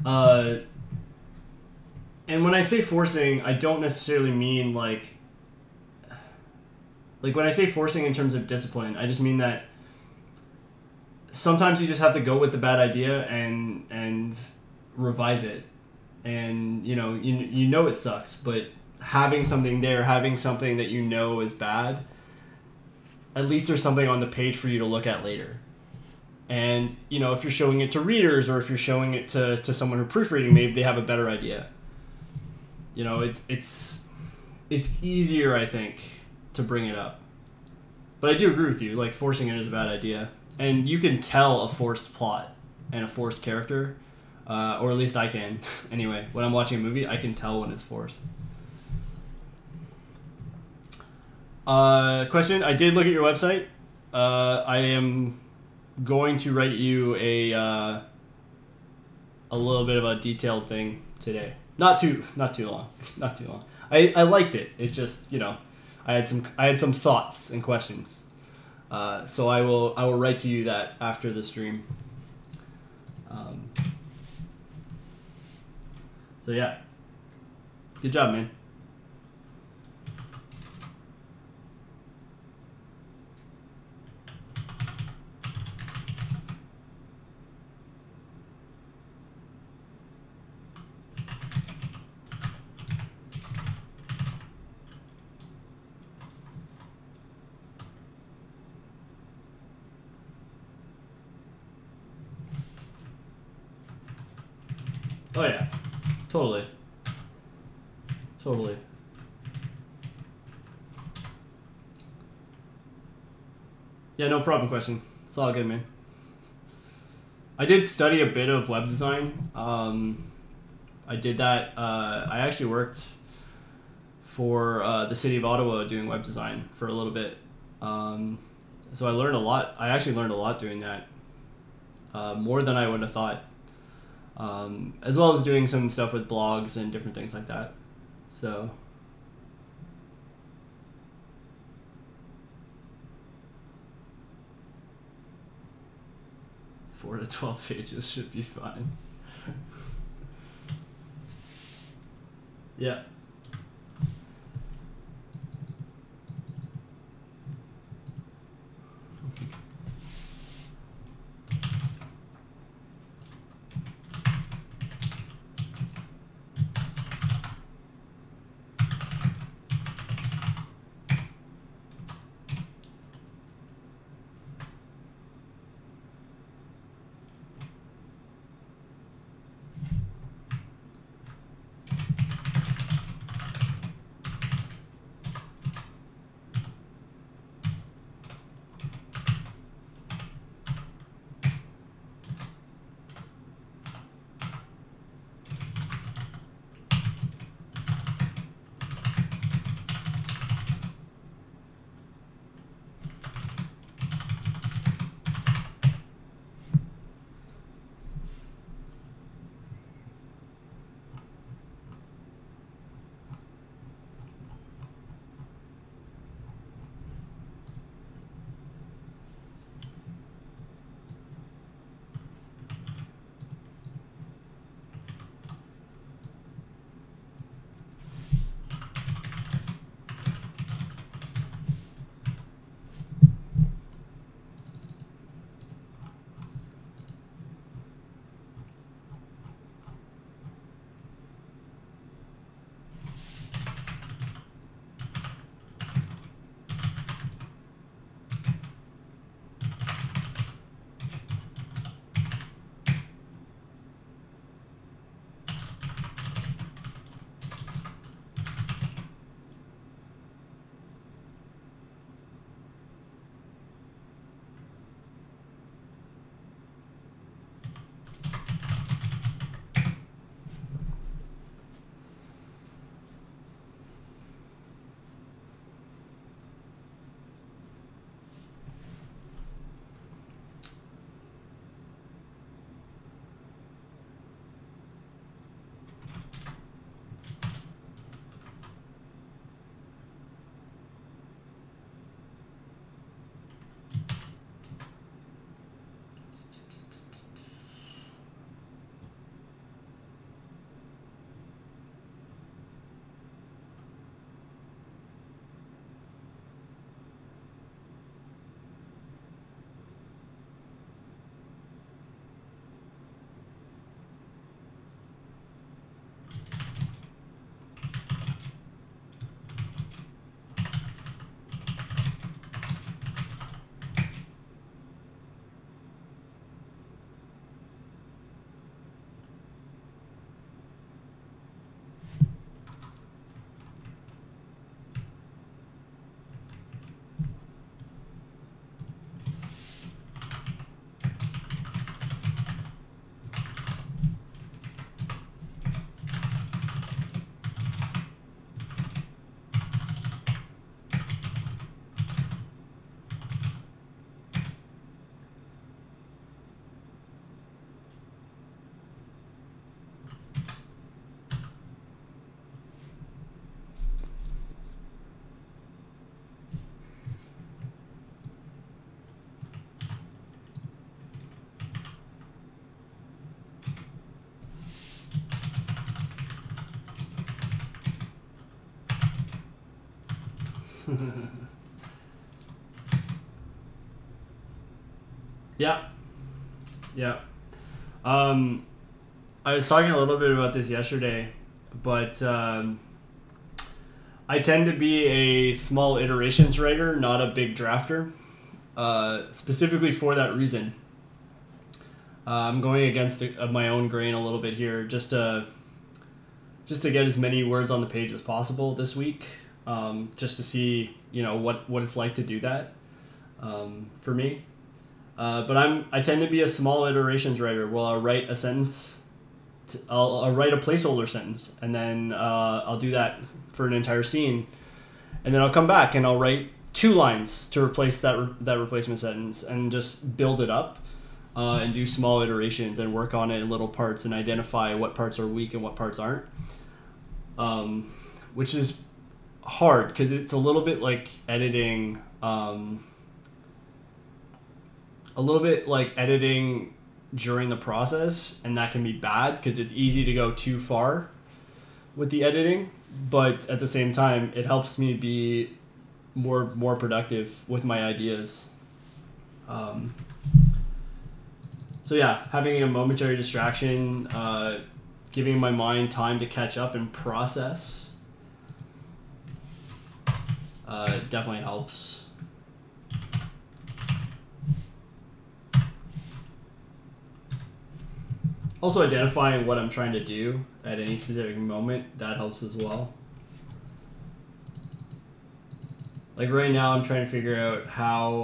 And when I say forcing, I don't necessarily mean like when I say forcing in terms of discipline, I just mean that sometimes you just have to go with the bad idea and revise it and you know it sucks, but having something there, having something that you know is bad, at least there's something on the page for you to look at later. And if you're showing it to readers, or if you're showing it to someone who's proofreading, maybe they have a better idea. It's easier, I think, to bring it up. But I do agree with you, like, forcing it is a bad idea. And you can tell a forced plot and a forced character, or at least I can. Anyway, when I'm watching a movie, I can tell when it's forced. Question, I did look at your website. I am going to write you a little bit of a detailed thing today. Not too long. I liked it. It just, I had some thoughts and questions. So I will write to you that after the stream. So yeah. Good job, man. Oh yeah, totally. Yeah, no problem, question. It's all good, man. I did study a bit of web design. I did that. I actually worked for the city of Ottawa doing web design for a little bit. So I learned a lot. I actually learned a lot doing that. More than I would have thought. As well as doing some stuff with blogs and different things like that. So 4 to 12 pages should be fine. Yeah. Yeah. Yeah. I was talking a little bit about this yesterday, but I tend to be a small iterations writer, not a big drafter, specifically for that reason. I'm going against my own grain a little bit here, just to get as many words on the page as possible this week, just to see what it's like to do that for me. But I tend to be a small iterations writer. Well, I'll write a sentence. I'll write a placeholder sentence, and then I'll do that for an entire scene, and then I'll come back and I'll write 2 lines to replace that replacement sentence, and just build it up, and do small iterations and work on it in little parts and identify what parts are weak and what parts aren't. Which is hard because it's a little bit like editing. A little bit like editing during the process, and that can be bad because it's easy to go too far with the editing, but at the same time it helps me be more productive with my ideas. So yeah, having a momentary distraction, giving my mind time to catch up and process, definitely helps. Also, identifying what I'm trying to do at any specific moment, that helps as well. Like right now, I'm trying to figure out how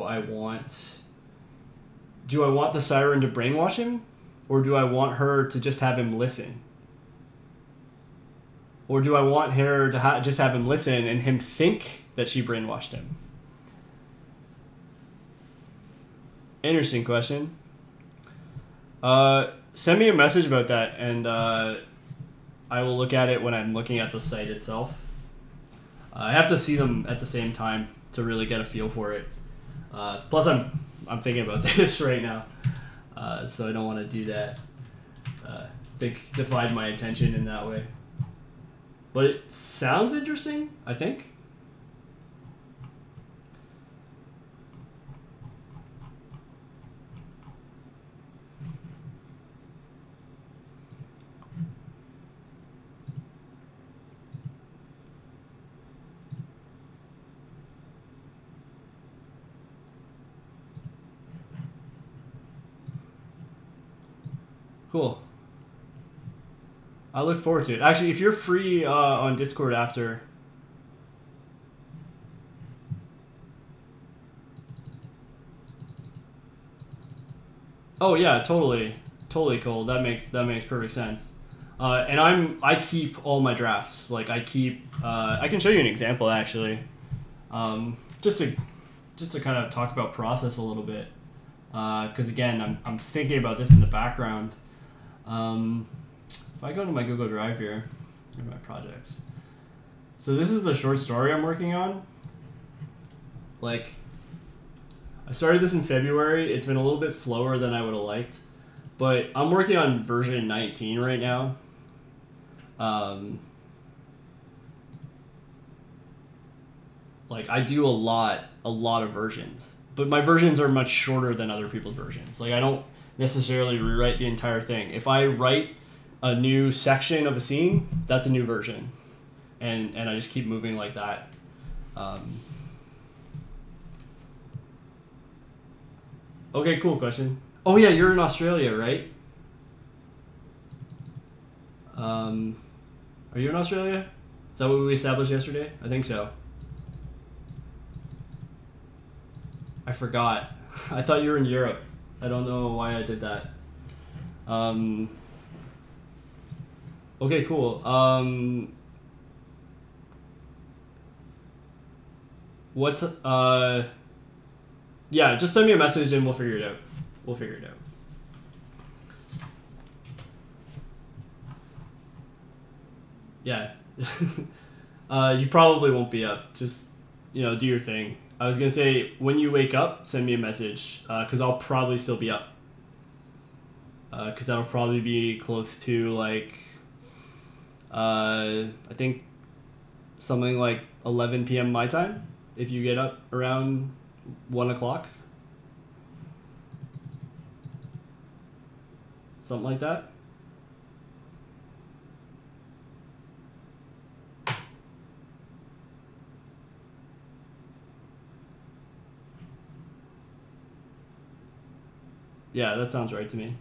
do I want the siren to brainwash him? Or do I want her to just have him listen? Or do I want her to just have him listen and him think that she brainwashed him? Interesting question. Send me a message about that, and I will look at it when I'm looking at the site itself. I have to see them at the same time to really get a feel for it. Plus, I'm thinking about this right now, so I don't want to do that. Divide my attention in that way. But it sounds interesting, I think. Cool. I look forward to it. Actually, if you're free on Discord after... Oh yeah, totally cool. That makes perfect sense. And I keep all my drafts. Like I can show you an example actually. Just to kind of talk about process a little bit. Because again, I'm thinking about this in the background. If I go to my Google Drive here, look at my projects. So this is the short story I'm working on. Like, I started this in February. It's been a little bit slower than I would have liked, but I'm working on version 19 right now. Like I do a lot of versions, but my versions are much shorter than other people's versions. Like I don't necessarily rewrite the entire thing. If I write a new section of a scene, that's a new version, and I just keep moving like that. Okay, cool question. Oh yeah, you're in Australia, right? Are you in Australia? Is that what we established yesterday? I think so. I forgot. I thought you were in Europe. I don't know why I did that. Okay, cool. Yeah, just send me a message and we'll figure it out. We'll figure it out. Yeah. You probably won't be up. Just, do your thing. I was going to say, when you wake up, send me a message, because I'll probably still be up. Because that'll probably be close to, like, I think something like 11 p.m. my time. if you get up around 1 o'clock. Something like that. Yeah, that sounds right to me.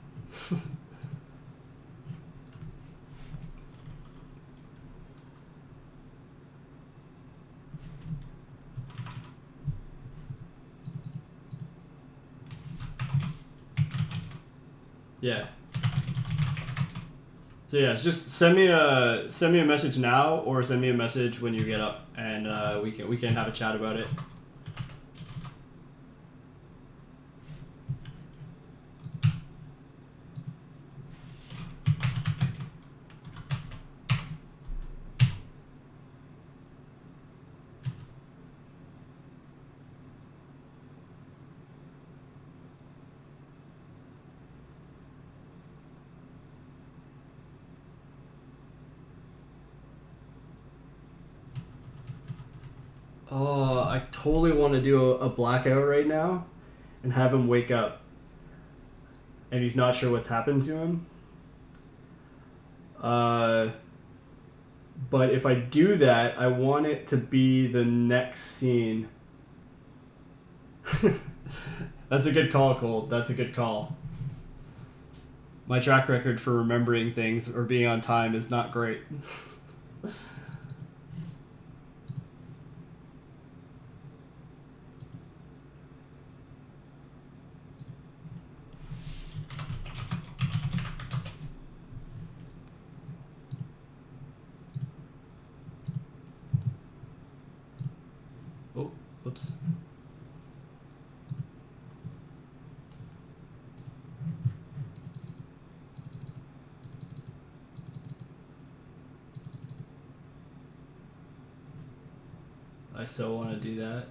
Yeah. So yeah, just send me a message now, or send me a message when you get up, and we can have a chat about it. Oh, I totally want to do a blackout right now and have him wake up and he's not sure what's happened to him. But if I do that, I want it to be the next scene. That's a good call, Colt. That's a good call. My track record for remembering things or being on time is not great. Oh, whoops. I so want to do that.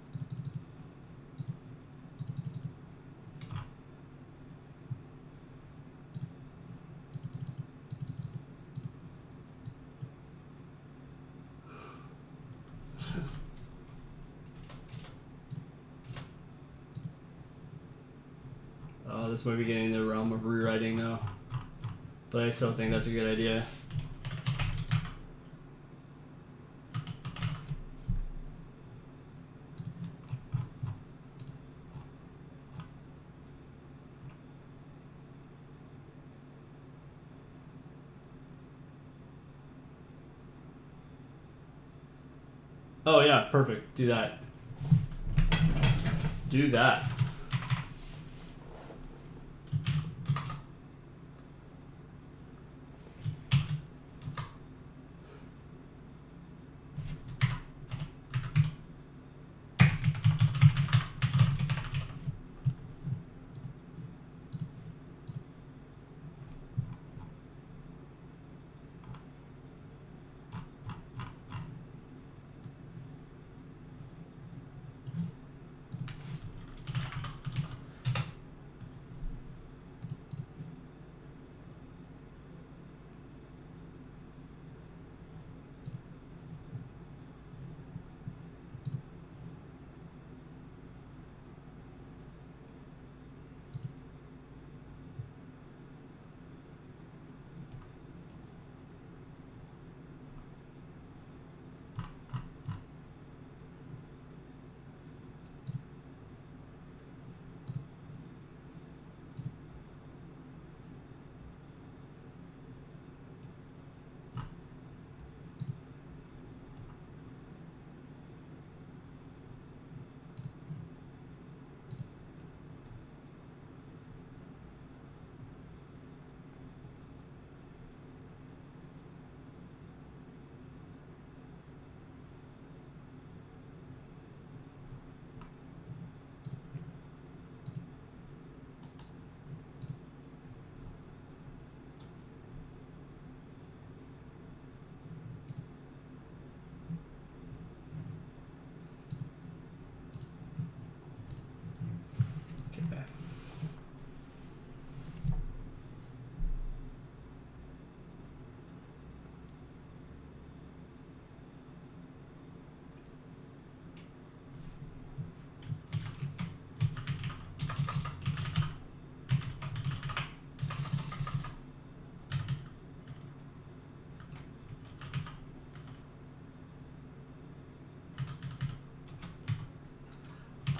Oh, this might be getting in the realm of rewriting now. But I still think that's a good idea. Oh yeah, perfect. Do that. Do that.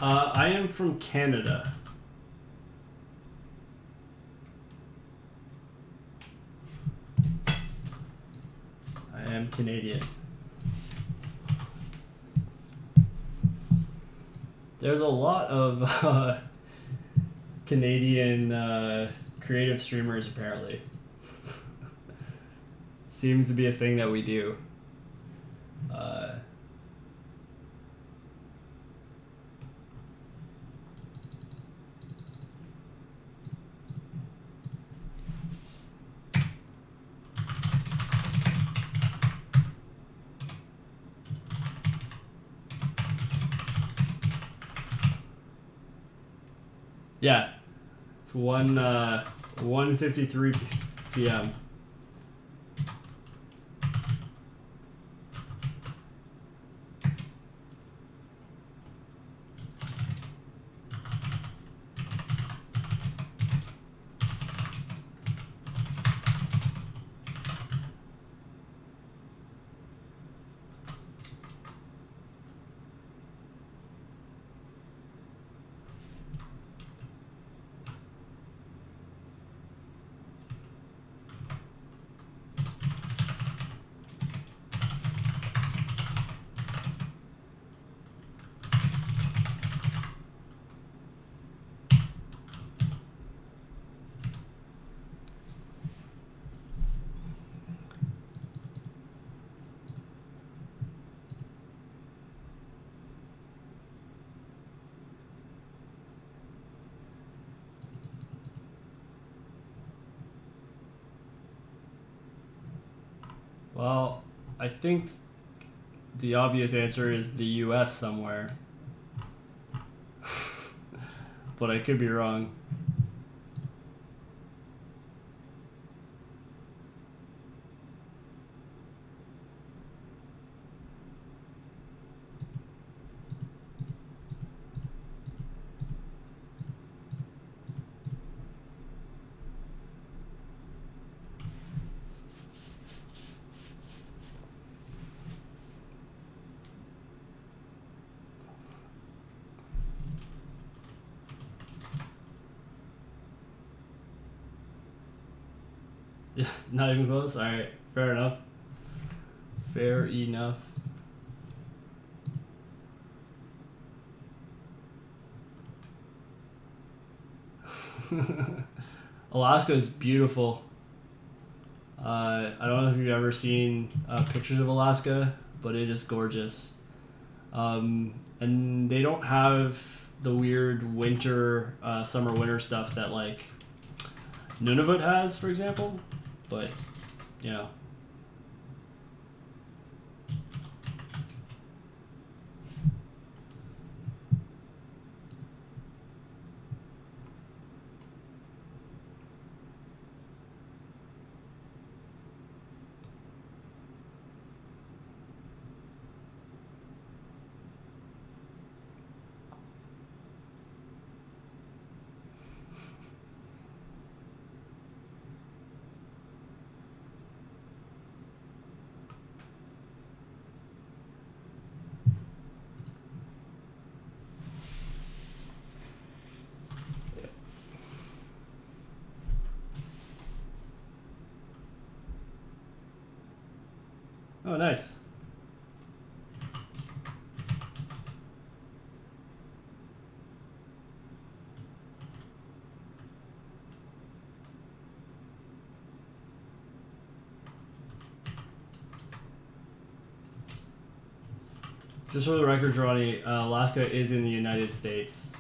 I am from Canada. I am Canadian. There's a lot of Canadian creative streamers, apparently. Seems to be a thing that we do. Yeah, it's 1:53 p.m. Well, I think the obvious answer is the US somewhere. But I could be wrong. Not even close? Alright, fair enough. Fair enough. Alaska is beautiful. I don't know if you've ever seen pictures of Alaska, but it is gorgeous. And they don't have the weird winter, summer, winter stuff that like Nunavut has, for example. But, you know. Oh, nice. Just for the record, Ronnie, Alaska is in the United States.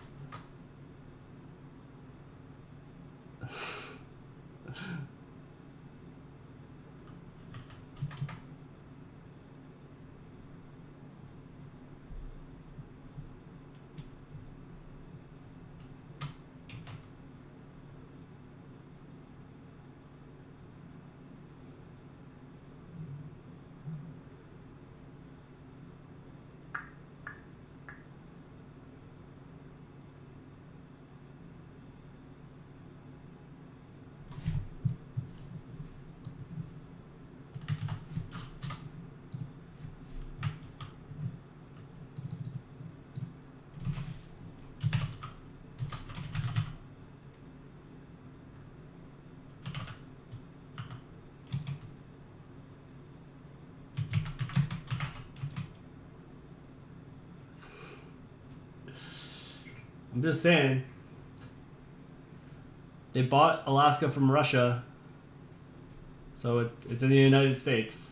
I'm just saying. They bought Alaska from Russia, so it's in the United States.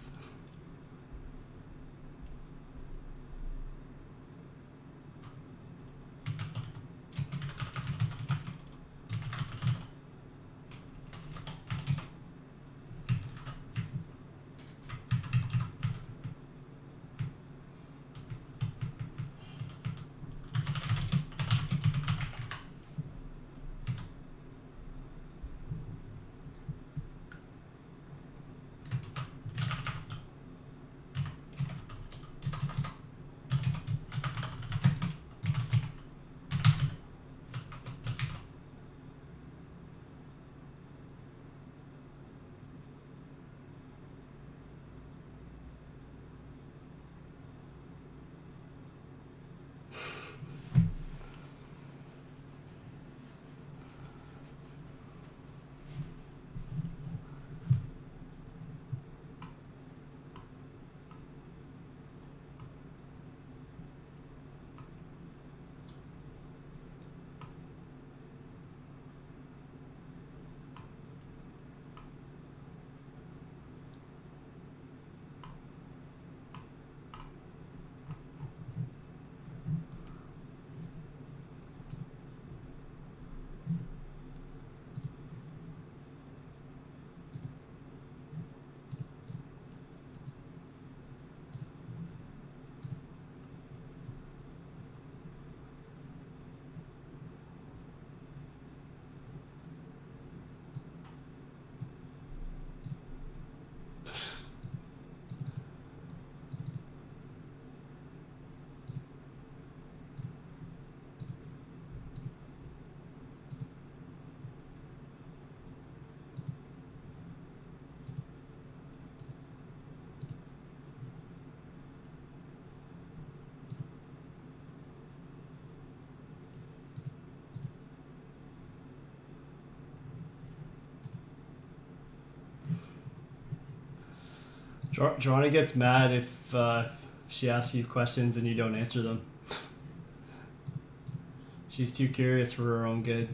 Joanna gets mad if she asks you questions and you don't answer them. She's too curious for her own good.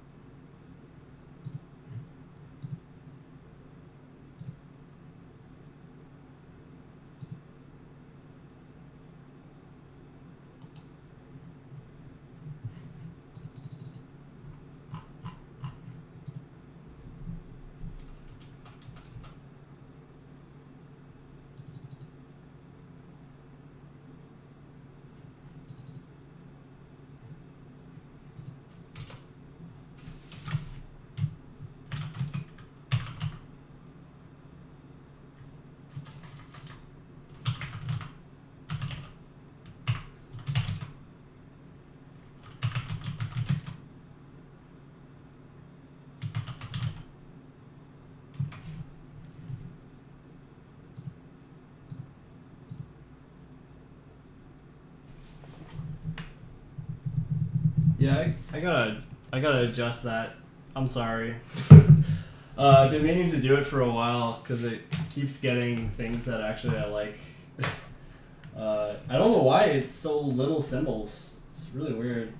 Yeah, I gotta adjust that. I'm sorry. I've been meaning to do it for a while because it keeps getting things that actually I like. I don't know why it's so little symbols. It's really weird.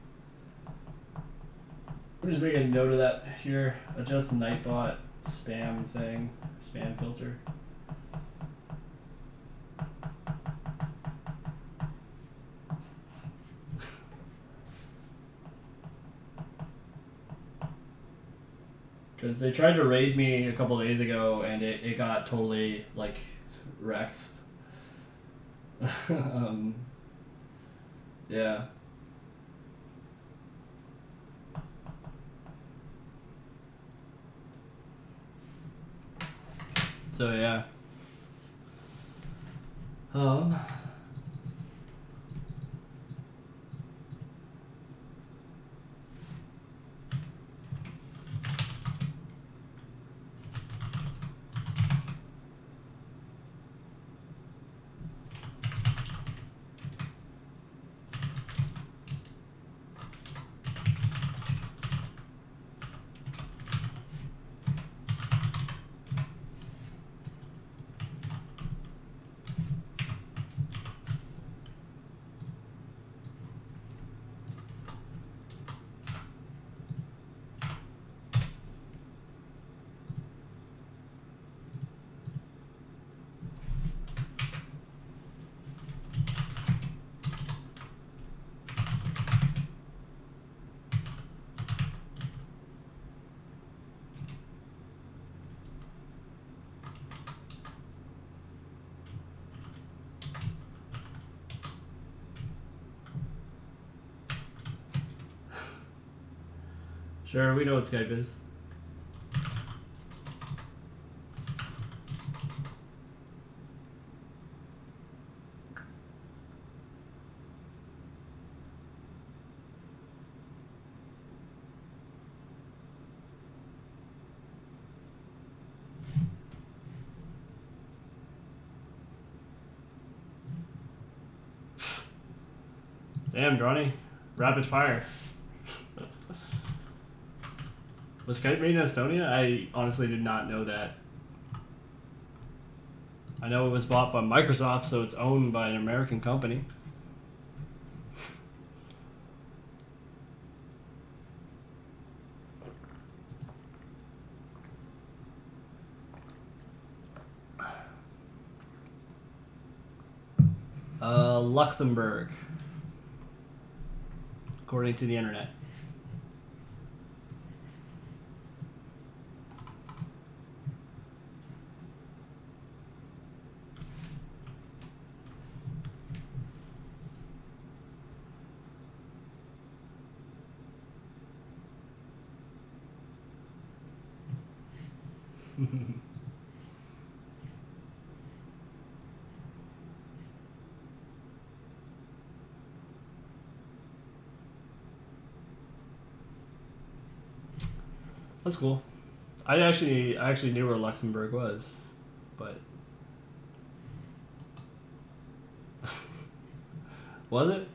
I'm just making a note of that here. Adjust Nightbot spam thing, spam filter. Because they tried to raid me a couple days ago and it got totally, like, wrecked. Yeah. So, yeah. Sure, we know what Skype is. Damn, Johnny. Rapid fire. Was Skype made in Estonia? I honestly did not know that. I know it was bought by Microsoft, so it's owned by an American company. Luxembourg, according to the internet. That's cool. I actually knew where Luxembourg was, but was it?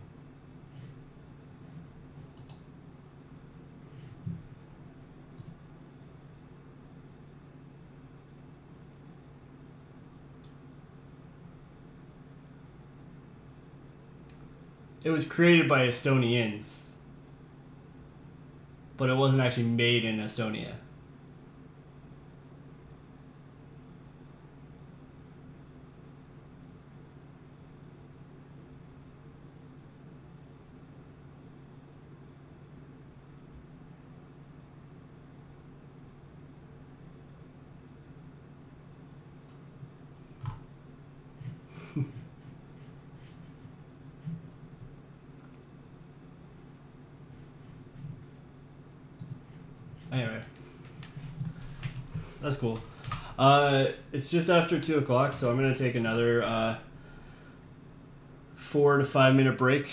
It was created by Estonians, but it wasn't actually made in Estonia. Anyway, that's cool. It's just after 2 o'clock, so I'm gonna take another 4 to 5 minute break.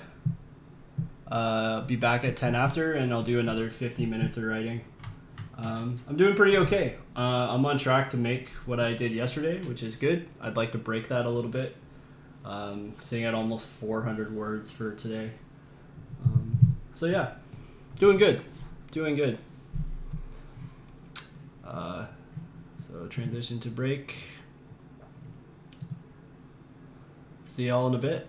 Be back at 10 after, and I'll do another 50 minutes of writing. I'm doing pretty okay. I'm on track to make what I did yesterday, which is good. I'd like to break that a little bit. Sitting at almost 400 words for today. So yeah, doing good. Doing good. So transition to break. See y'all in a bit.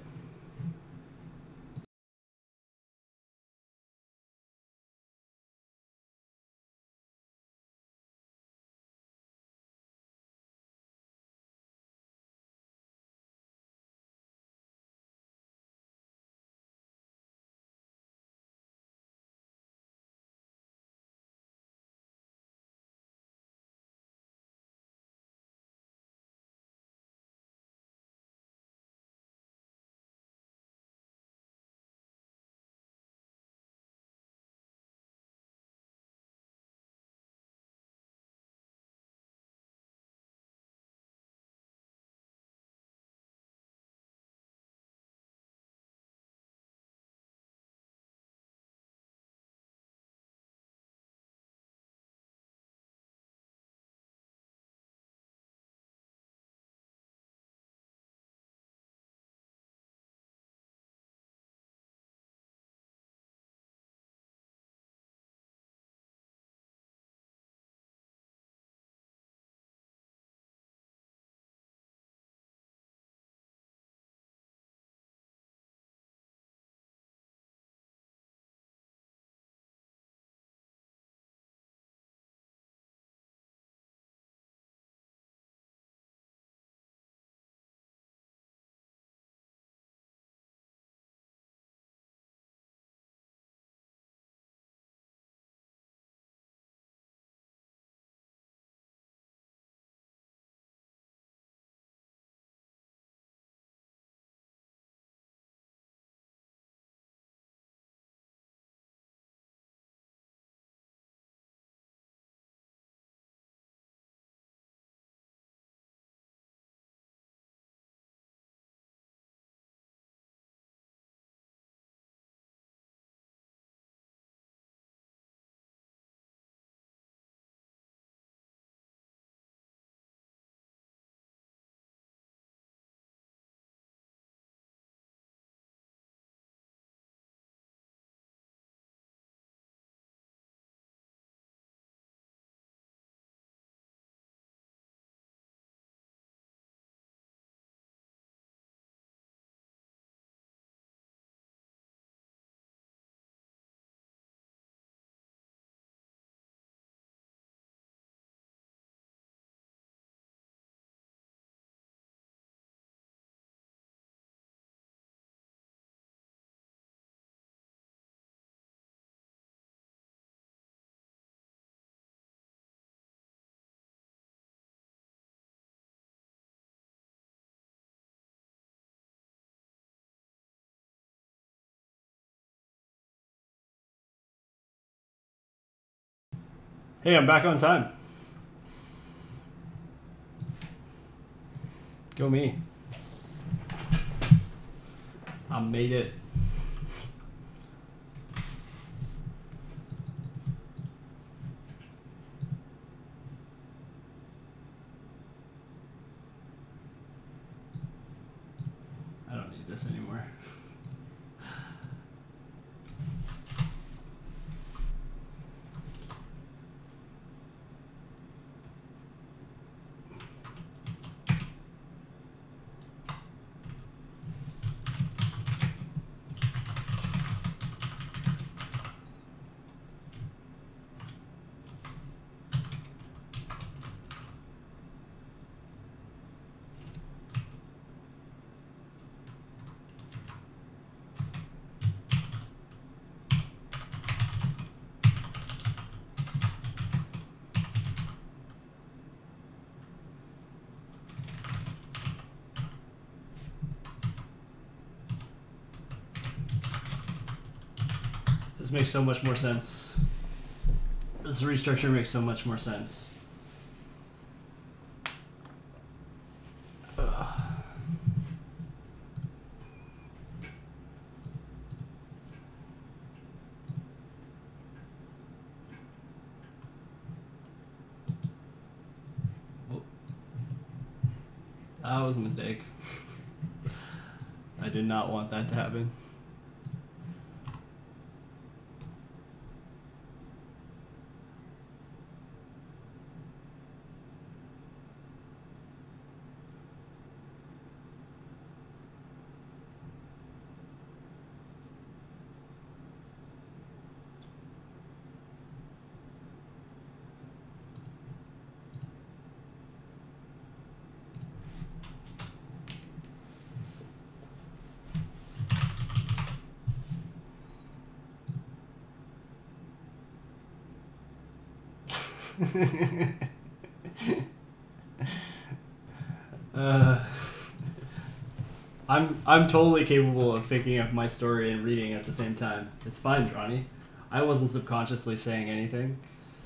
Hey, I'm back on time. Go me. I made it. I don't need this anymore. This makes so much more sense. This restructure makes so much more sense. That was a mistake. I did not want that to happen. I'm totally capable of thinking of my story and reading at the same time. It's fine, Johnny. I wasn't subconsciously saying anything.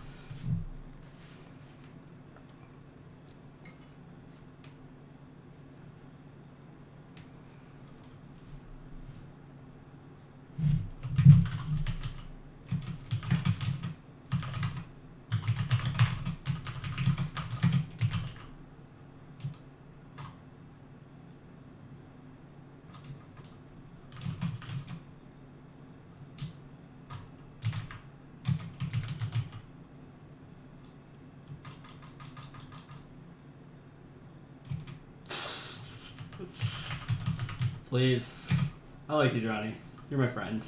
Please. I like you, Johnny. You're my friend.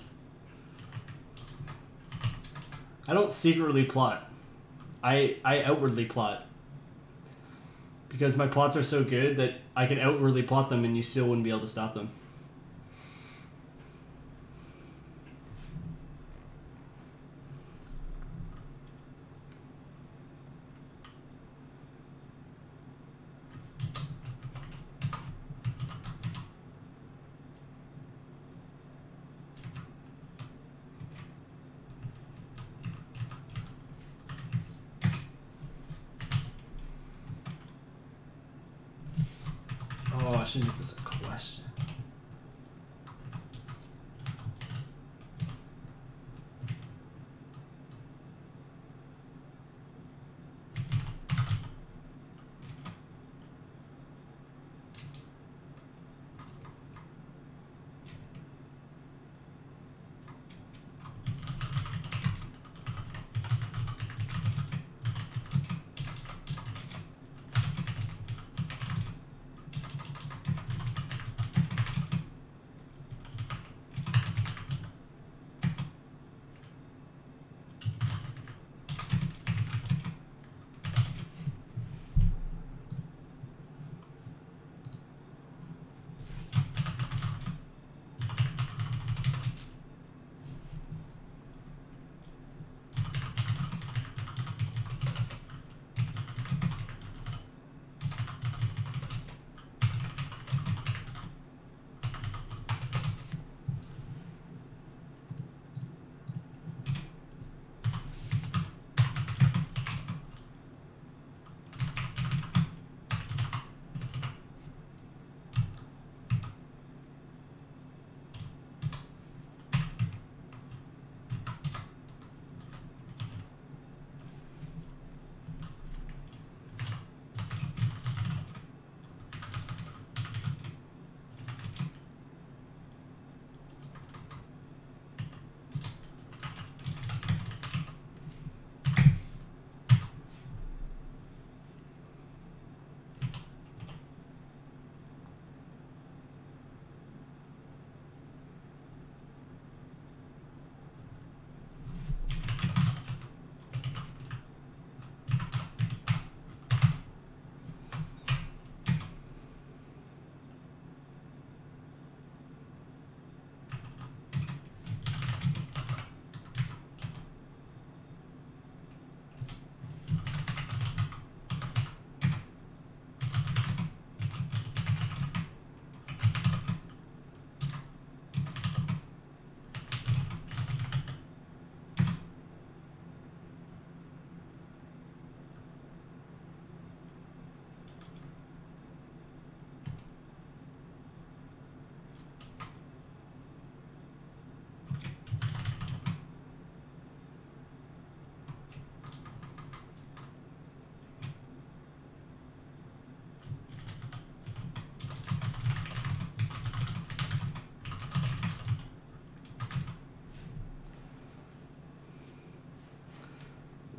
I don't secretly plot. I outwardly plot. Because my plots are so good that I can outwardly plot them and you still wouldn't be able to stop them. Oh, I should make this a question.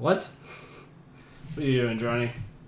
What? What are you doing, Johnny?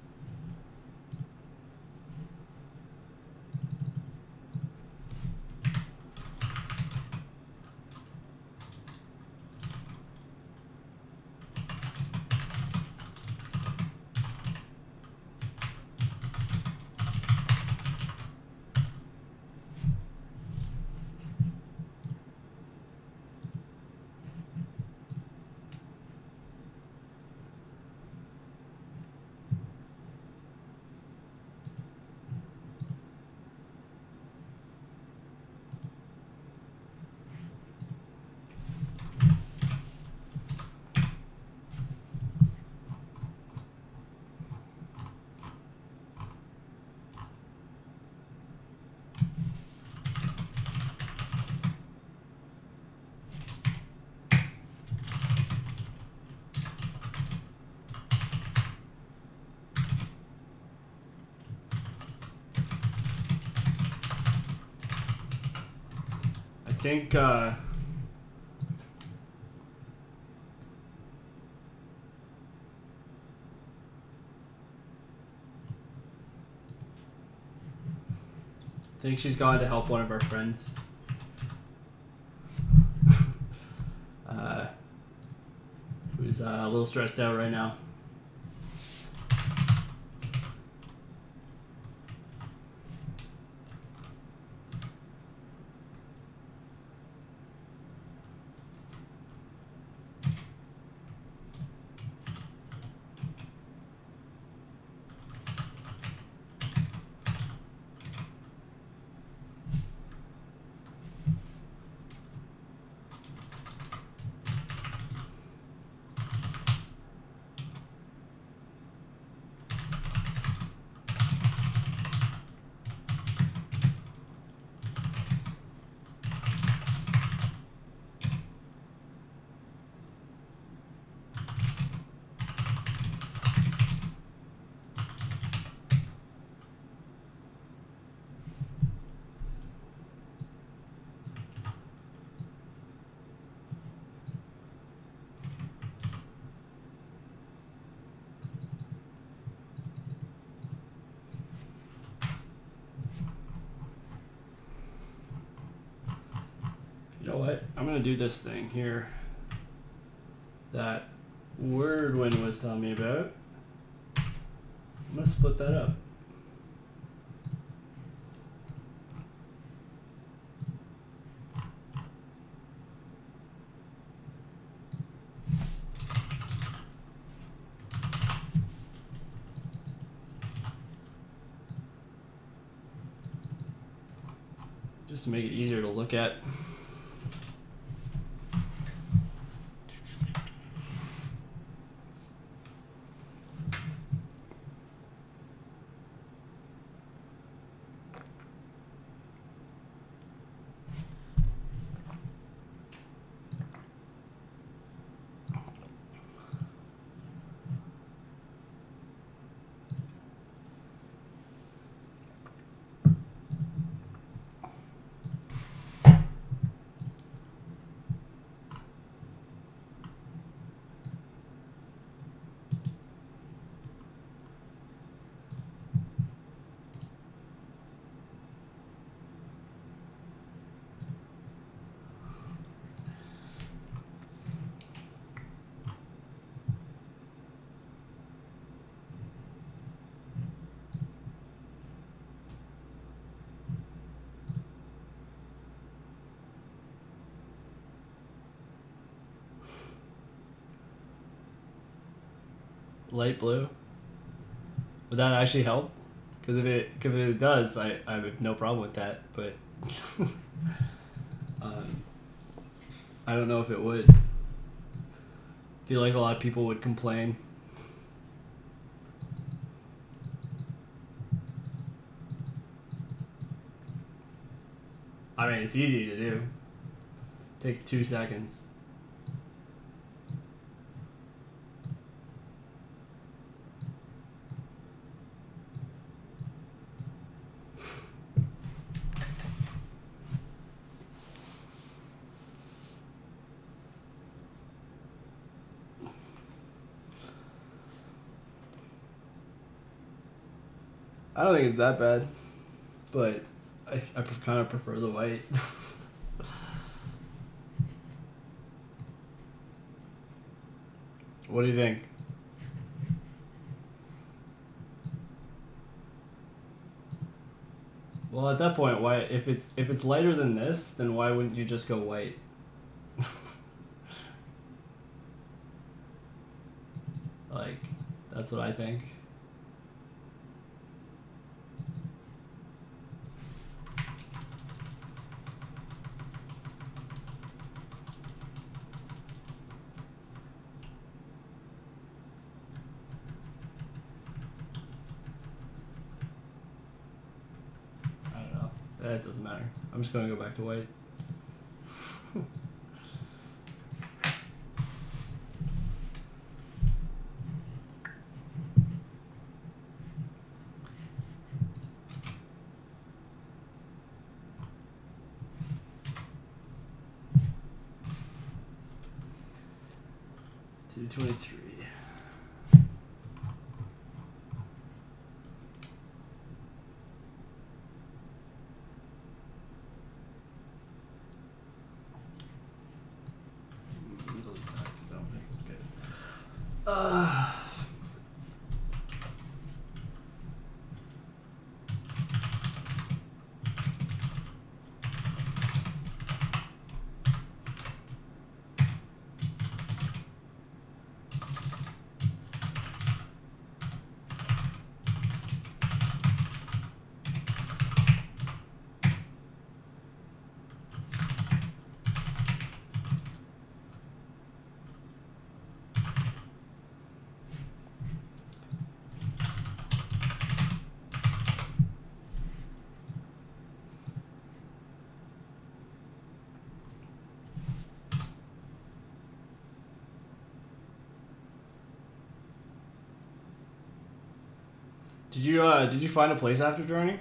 I think she's gone to help one of our friends. Who's a little stressed out right now. You know what? I'm gonna do this thing here that Wordwin was telling me about. I'm gonna split that up. Just to make it easier to look at. Light blue. Would that actually help? Because if it does, I have no problem with that. But I don't know if it would. I feel like a lot of people would complain. I mean, it's easy to do. It takes 2 seconds. I don't think it's that bad, but I kind of prefer the white. What do you think? Well, at that point, why if it's lighter than this, then why wouldn't you just go white? Like, that's what I think. I don't know. That doesn't matter. I'm just gonna go back to white. $223. Delete that because I don't think it's good. Did you find a place after joining?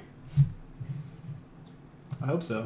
I hope so.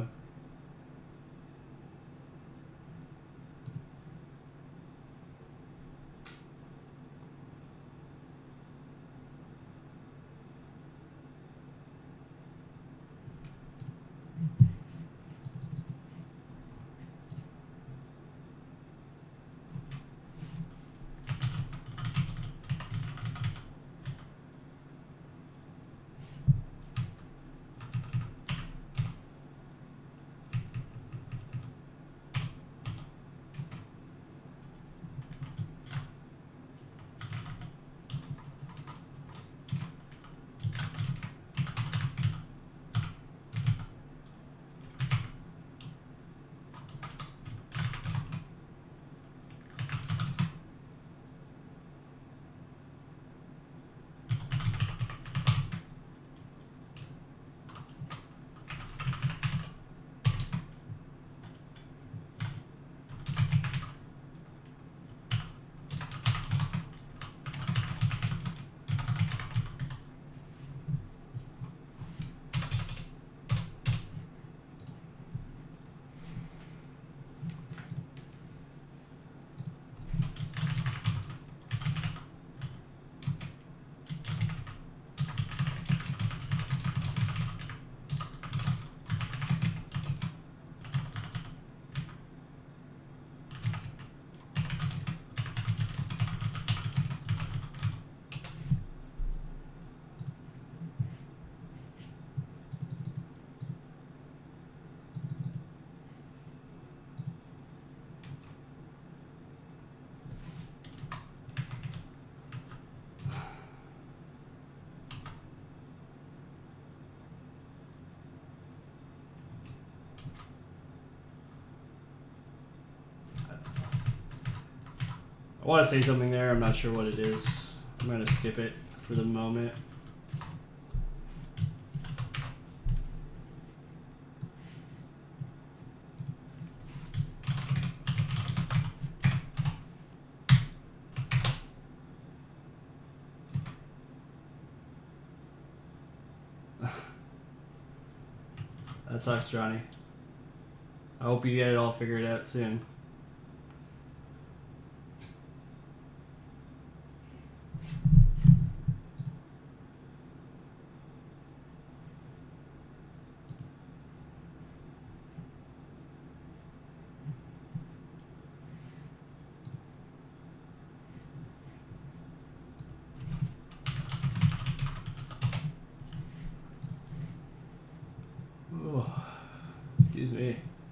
I want to say something there. I'm not sure what it is. I'm going to skip it for the moment. That sucks, Johnny. I hope you get it all figured out soon. Excuse me.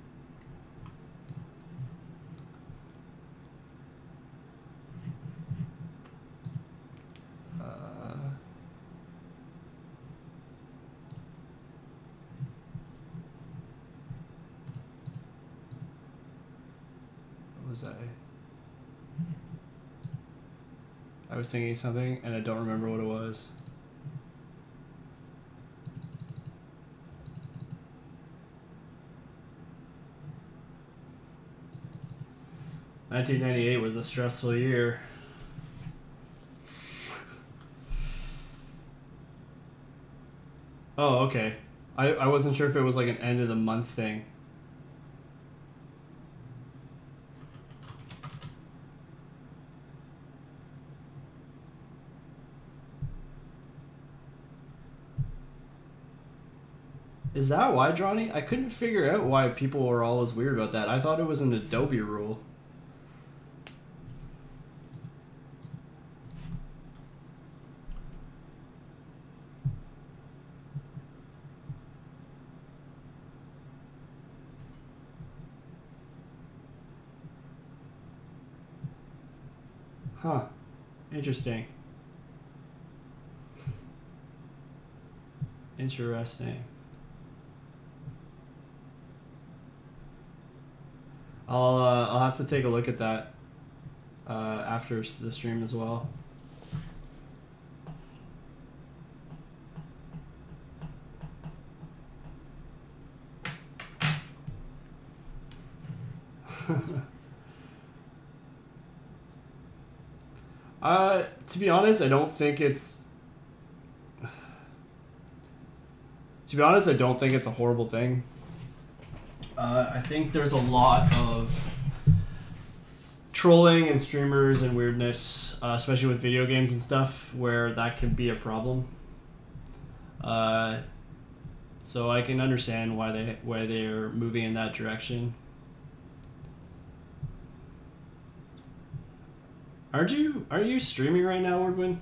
What was I was thinking something and I don't remember what it was. $1998 was a stressful year. Oh, okay. I wasn't sure if it was like an end of the month thing. Is that why, Johnny? I couldn't figure out why people were always weird about that. I thought it was an Adobe rule. Huh. Interesting. Interesting. I'll have to take a look at that after the stream as well. To be honest, I don't think it's. To be honest, I don't think it's a horrible thing. I think there's a lot of trolling and streamers and weirdness, especially with video games and stuff, where that can be a problem. So I can understand why they're moving in that direction. Are you streaming right now, Wordwin?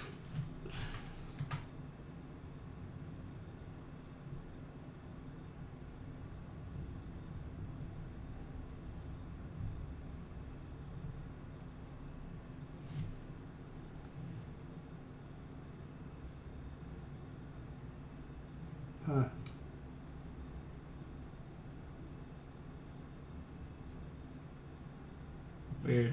Huh. Weird.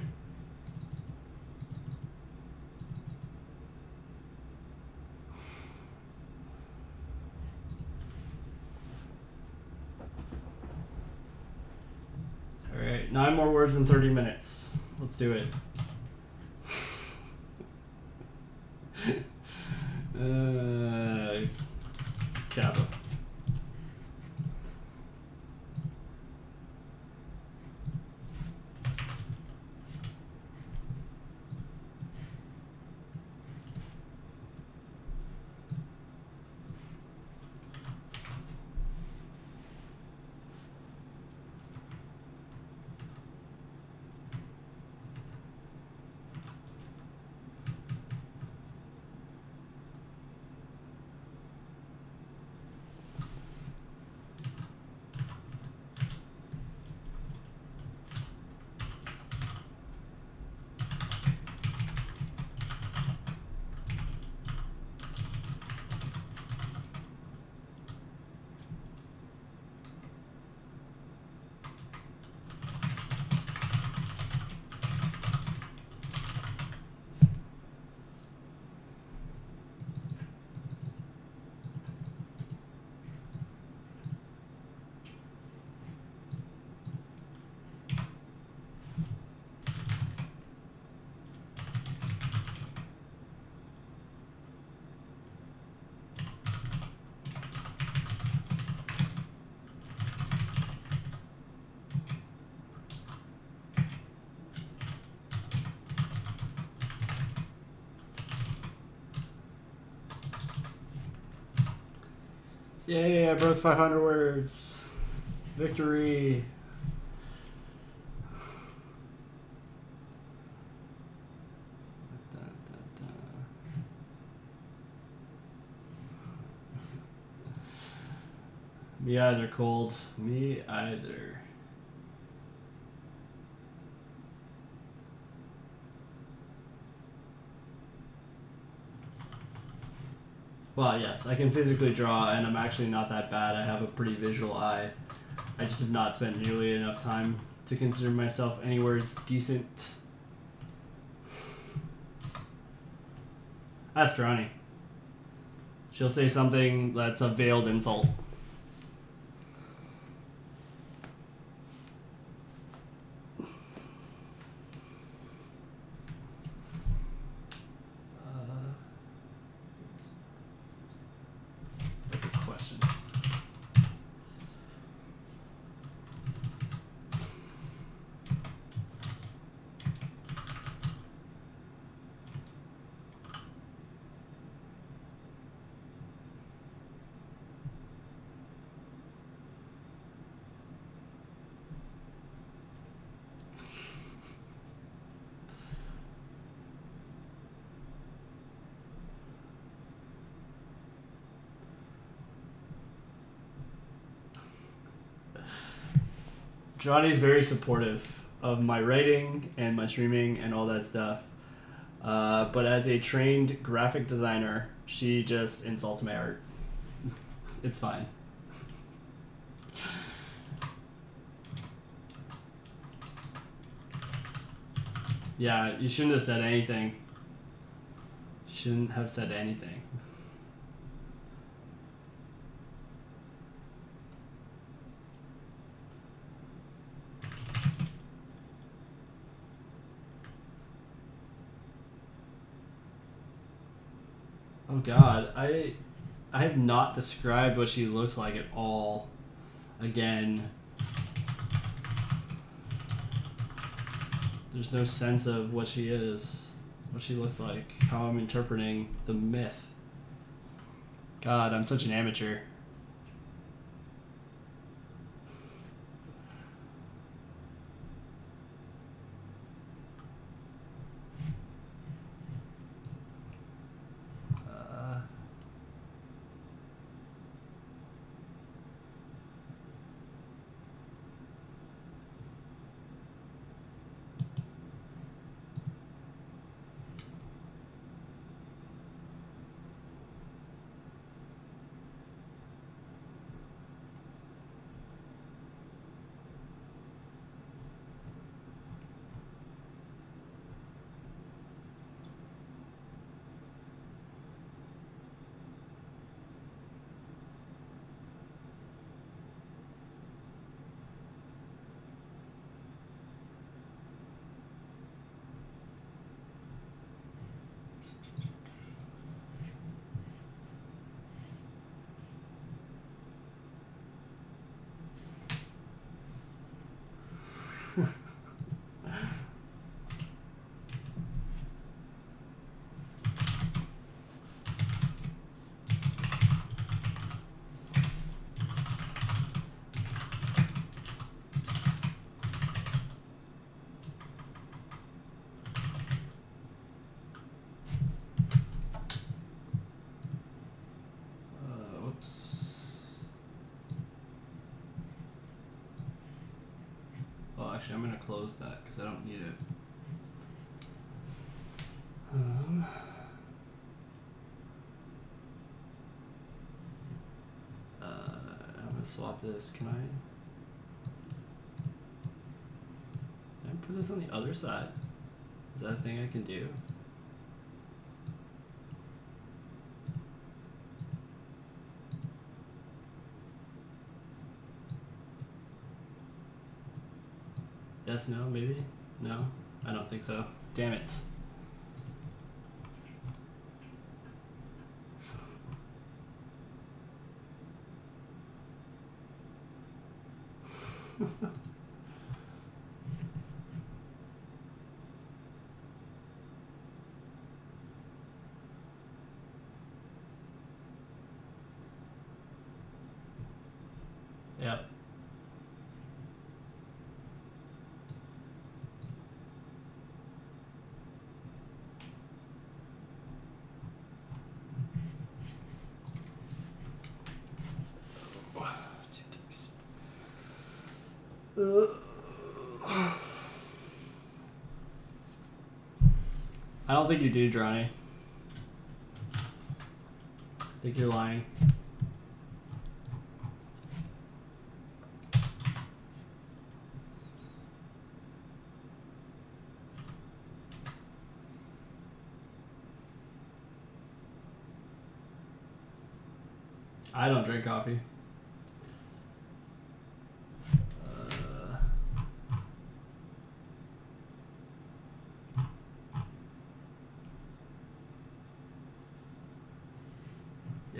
All right, 9 more words in 30 minutes. Let's do it. Kappa. Yay, I broke 500 words. Victory. Me either, Cold. Me either. Well, yes, I can physically draw, and I'm actually not that bad. I have a pretty visual eye. I just have not spent nearly enough time to consider myself anywhere as decent. Ask Ronnie. She'll say something that's a veiled insult. That's a question. Johnny's very supportive of my writing and my streaming and all that stuff. But as a trained graphic designer, she just insults my art. It's fine. Yeah, you shouldn't have said anything. Shouldn't have said anything. Oh God, I have not described what she looks like at all. Again, there's no sense of what she is, what she looks like, how I'm interpreting the myth. God, I'm such an amateur. Actually, I'm gonna close that because I don't need it. I'm gonna swap this. Can I put this on the other side? Is that a thing I can do? Yes, no, maybe? No? I don't think so. Damn it. Yep. I don't think you do, Johnny. I think you're lying. I don't drink coffee. Yeah.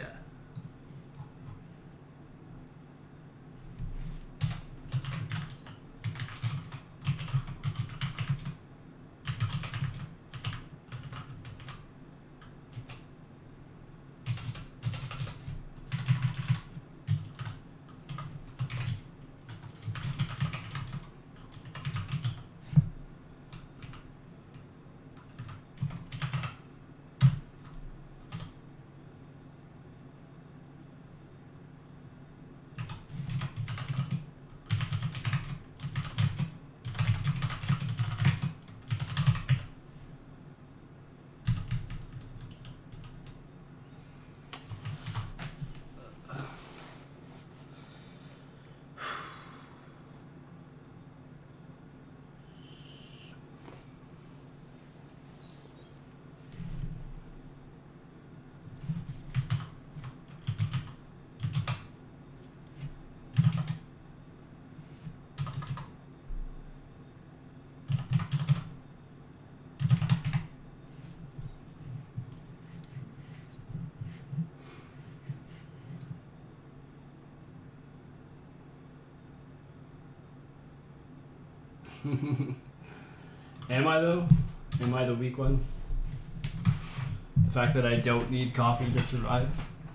Am I though? Am I the weak one? The fact that I don't need coffee to survive?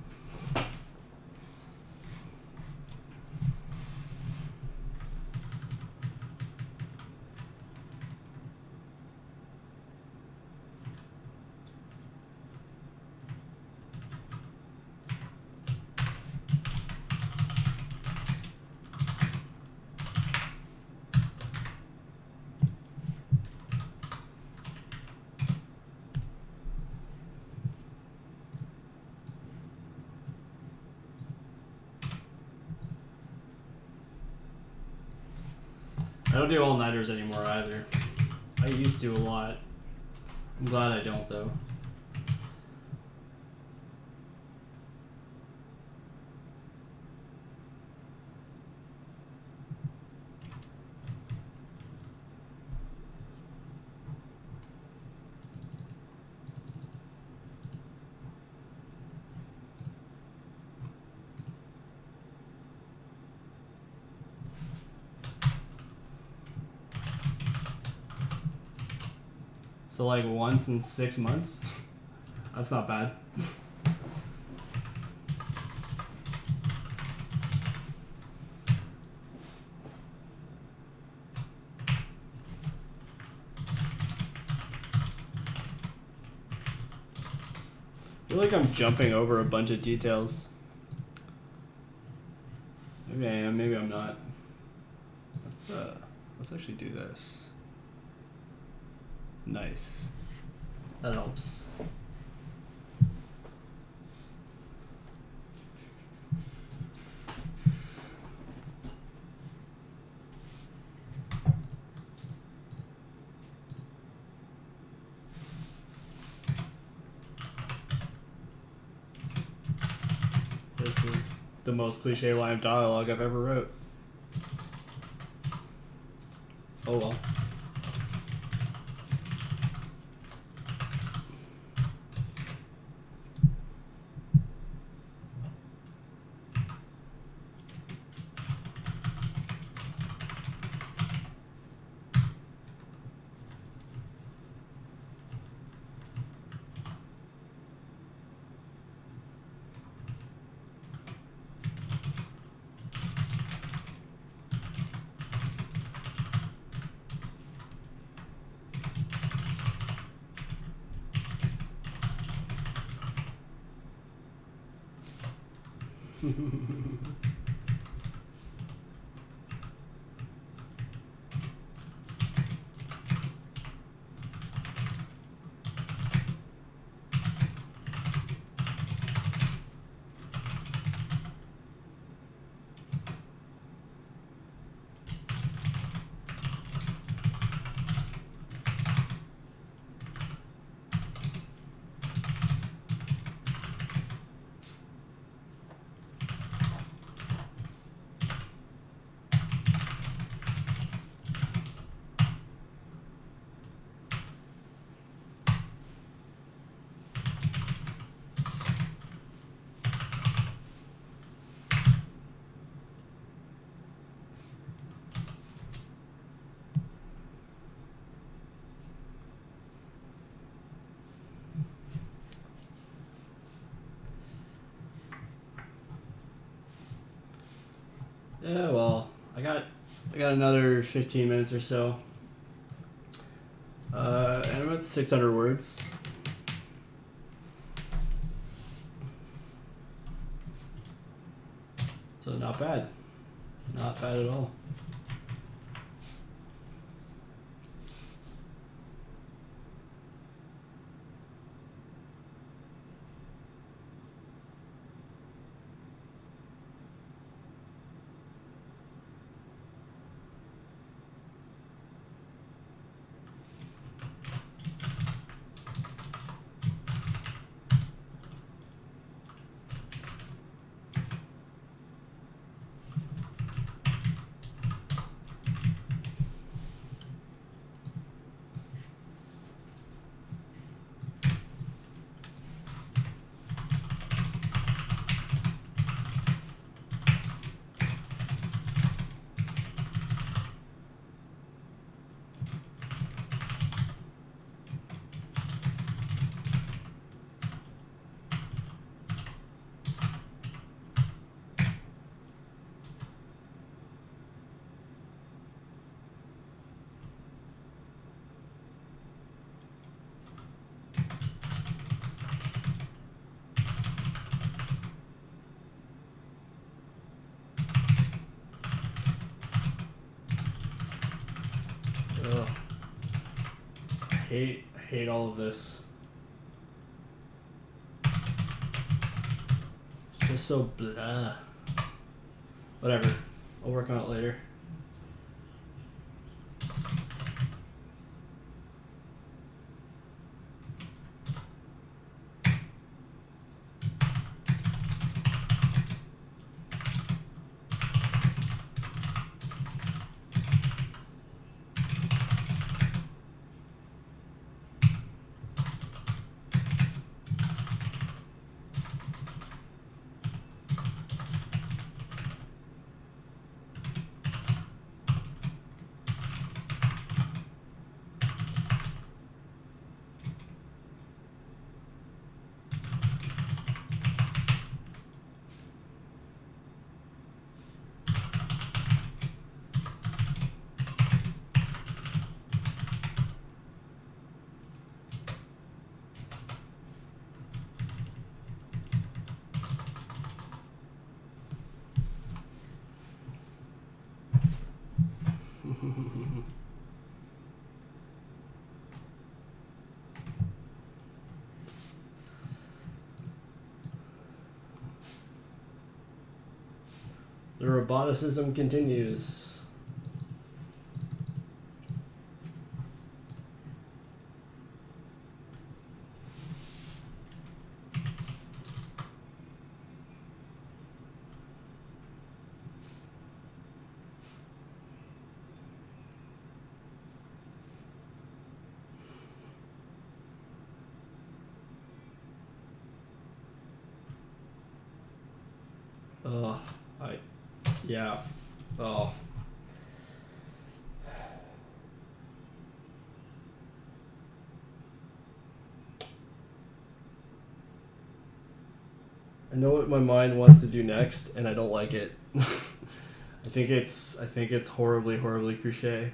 I don't do all-nighters anymore either. I used to a lot. I'm glad I don't though. So like once in 6 months? That's not bad. I feel like I'm jumping over a bunch of details. Maybe I am, maybe I'm not. Let's actually do this. Nice. That helps. This is the most cliche line of dialogue I've ever wrote. Oh well. Yeah, well, I got another 15 minutes or so. And I'm at 600 words. So not bad. Not bad at all. Ugh. I hate all of this. It's just so blah. Whatever. I'll work on it later. The roboticism continues. Yeah. Oh. I know what my mind wants to do next, and I don't like it. I think it's horribly cliche.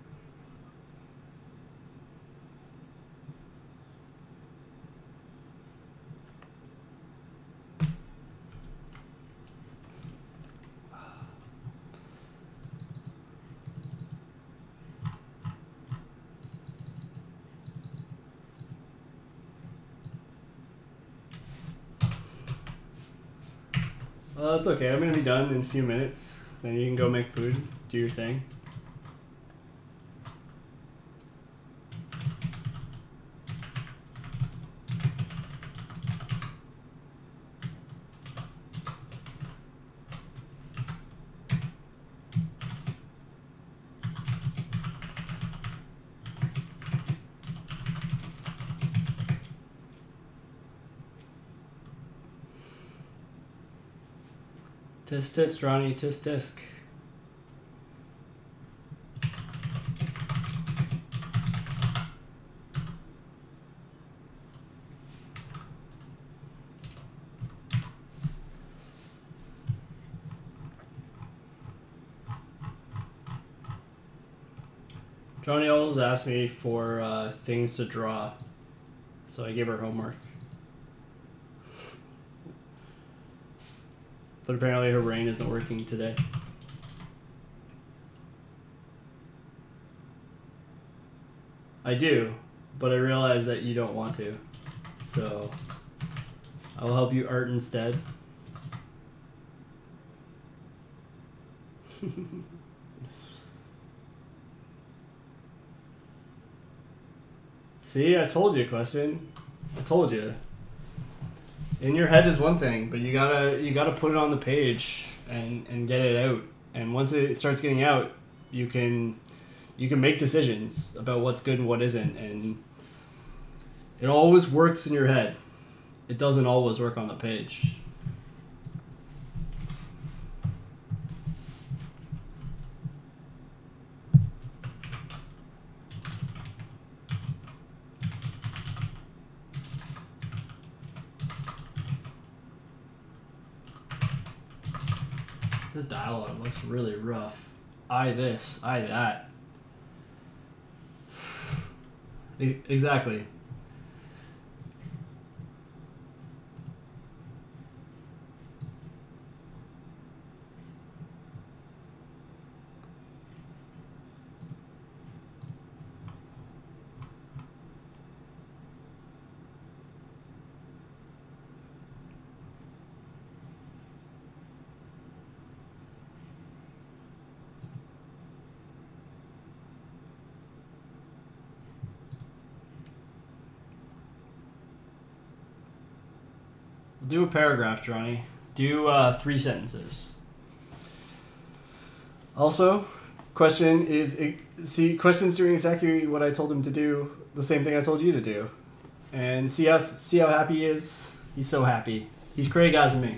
That's okay. I'm gonna be done in a few minutes. Then you can go make food, do your thing. Tisk tisk, Ronnie, tisk tisk. Johnny always asked me for things to draw, so I gave her homework. But apparently her brain isn't working today. I do, but I realize that you don't want to. So I will help you art instead. See, I told you, question. I told you. In your head is one thing, but you gotta put it on the page and get it out. And once it starts getting out, you can make decisions about what's good and what isn't. And it always works in your head. It doesn't always work on the page. This dialogue looks really rough. I this, I that. Exactly. Do a paragraph, Johnny. Do 3 sentences. Also, question's doing exactly what I told him to do, the same thing I told you to do. And see how happy he is? He's so happy. He's Craig-gasing me.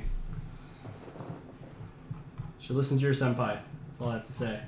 Should listen to your senpai. That's all I have to say.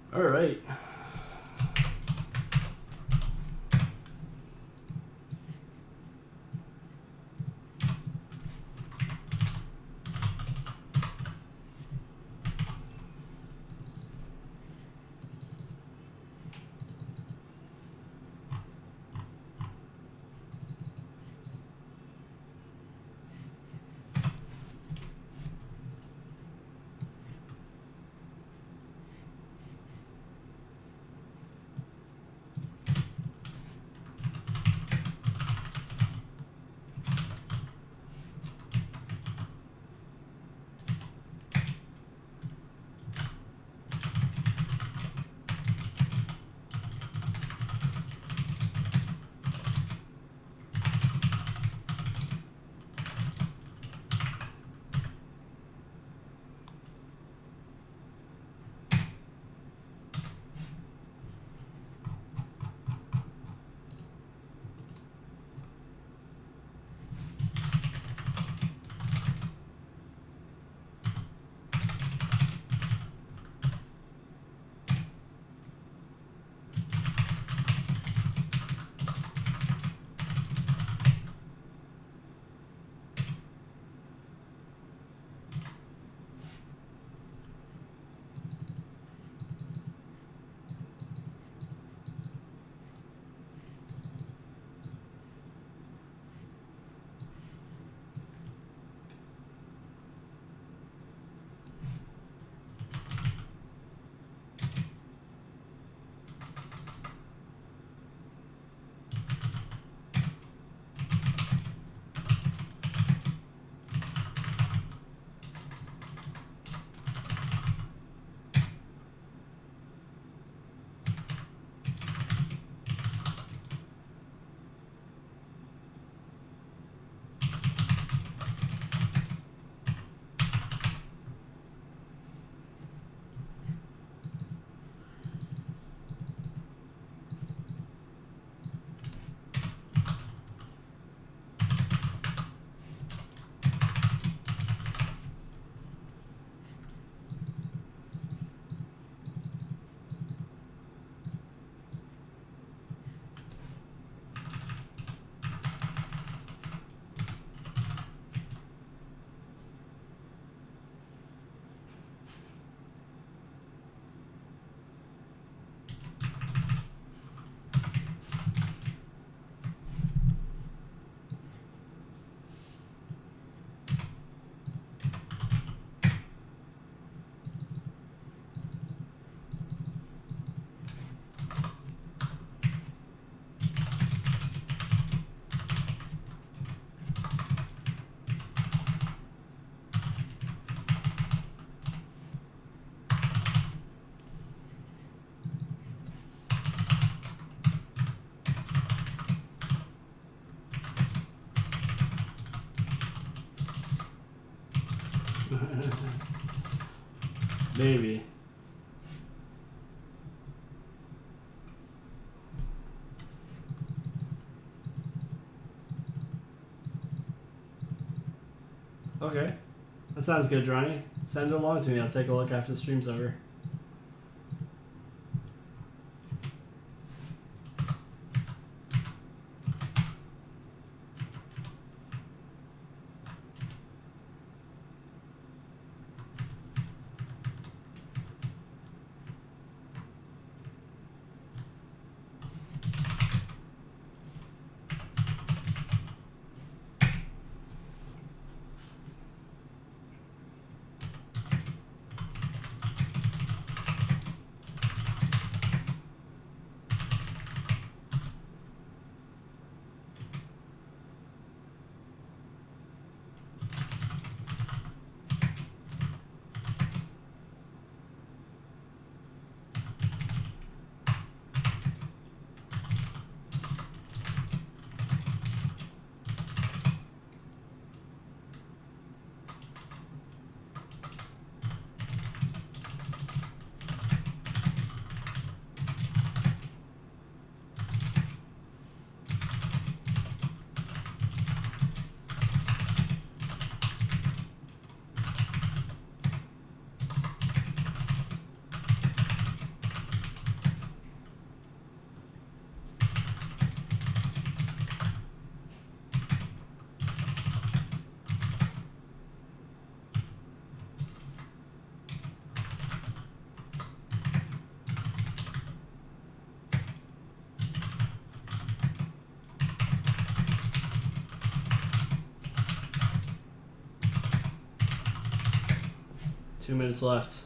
All right. Maybe. Okay. That sounds good, Ronnie. Send it along to me. I'll take a look after the stream's over. 2 minutes left.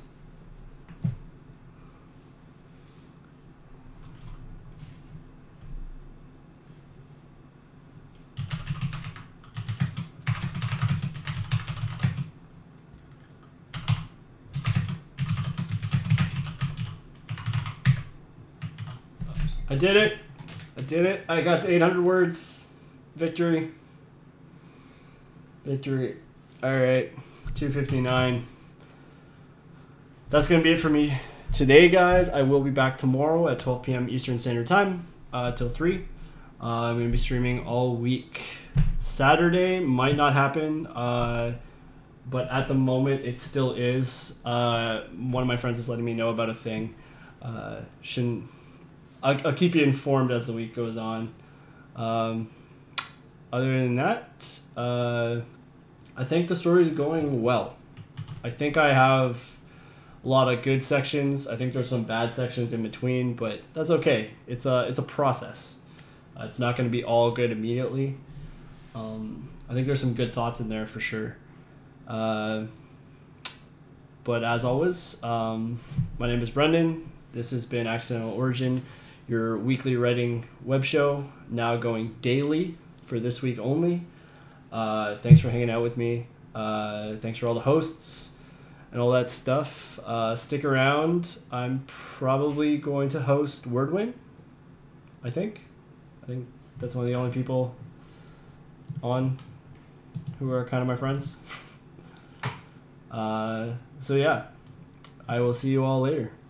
I did it. I did it. I got to 800 words. Victory. Victory. All right. 259. That's going to be it for me today, guys. I will be back tomorrow at 12 p.m. Eastern Standard Time till 3. I'm going to be streaming all week. Saturday might not happen, but at the moment it still is. One of my friends is letting me know about a thing. I'll keep you informed as the week goes on. Other than that, I think the story is going well. I think I have a lot of good sections. I think there's some bad sections in between, but that's okay. It's a process. It's not going to be all good immediately. I think there's some good thoughts in there for sure. But as always, my name is Brendan. This has been Accidental Origin, your weekly writing web show, now going daily for this week only. Thanks for hanging out with me. Thanks for all the hosts and all that stuff. Stick around. I'm probably going to host Wordwing. I think that's one of the only people on who are kind of my friends. So yeah, I will see you all later.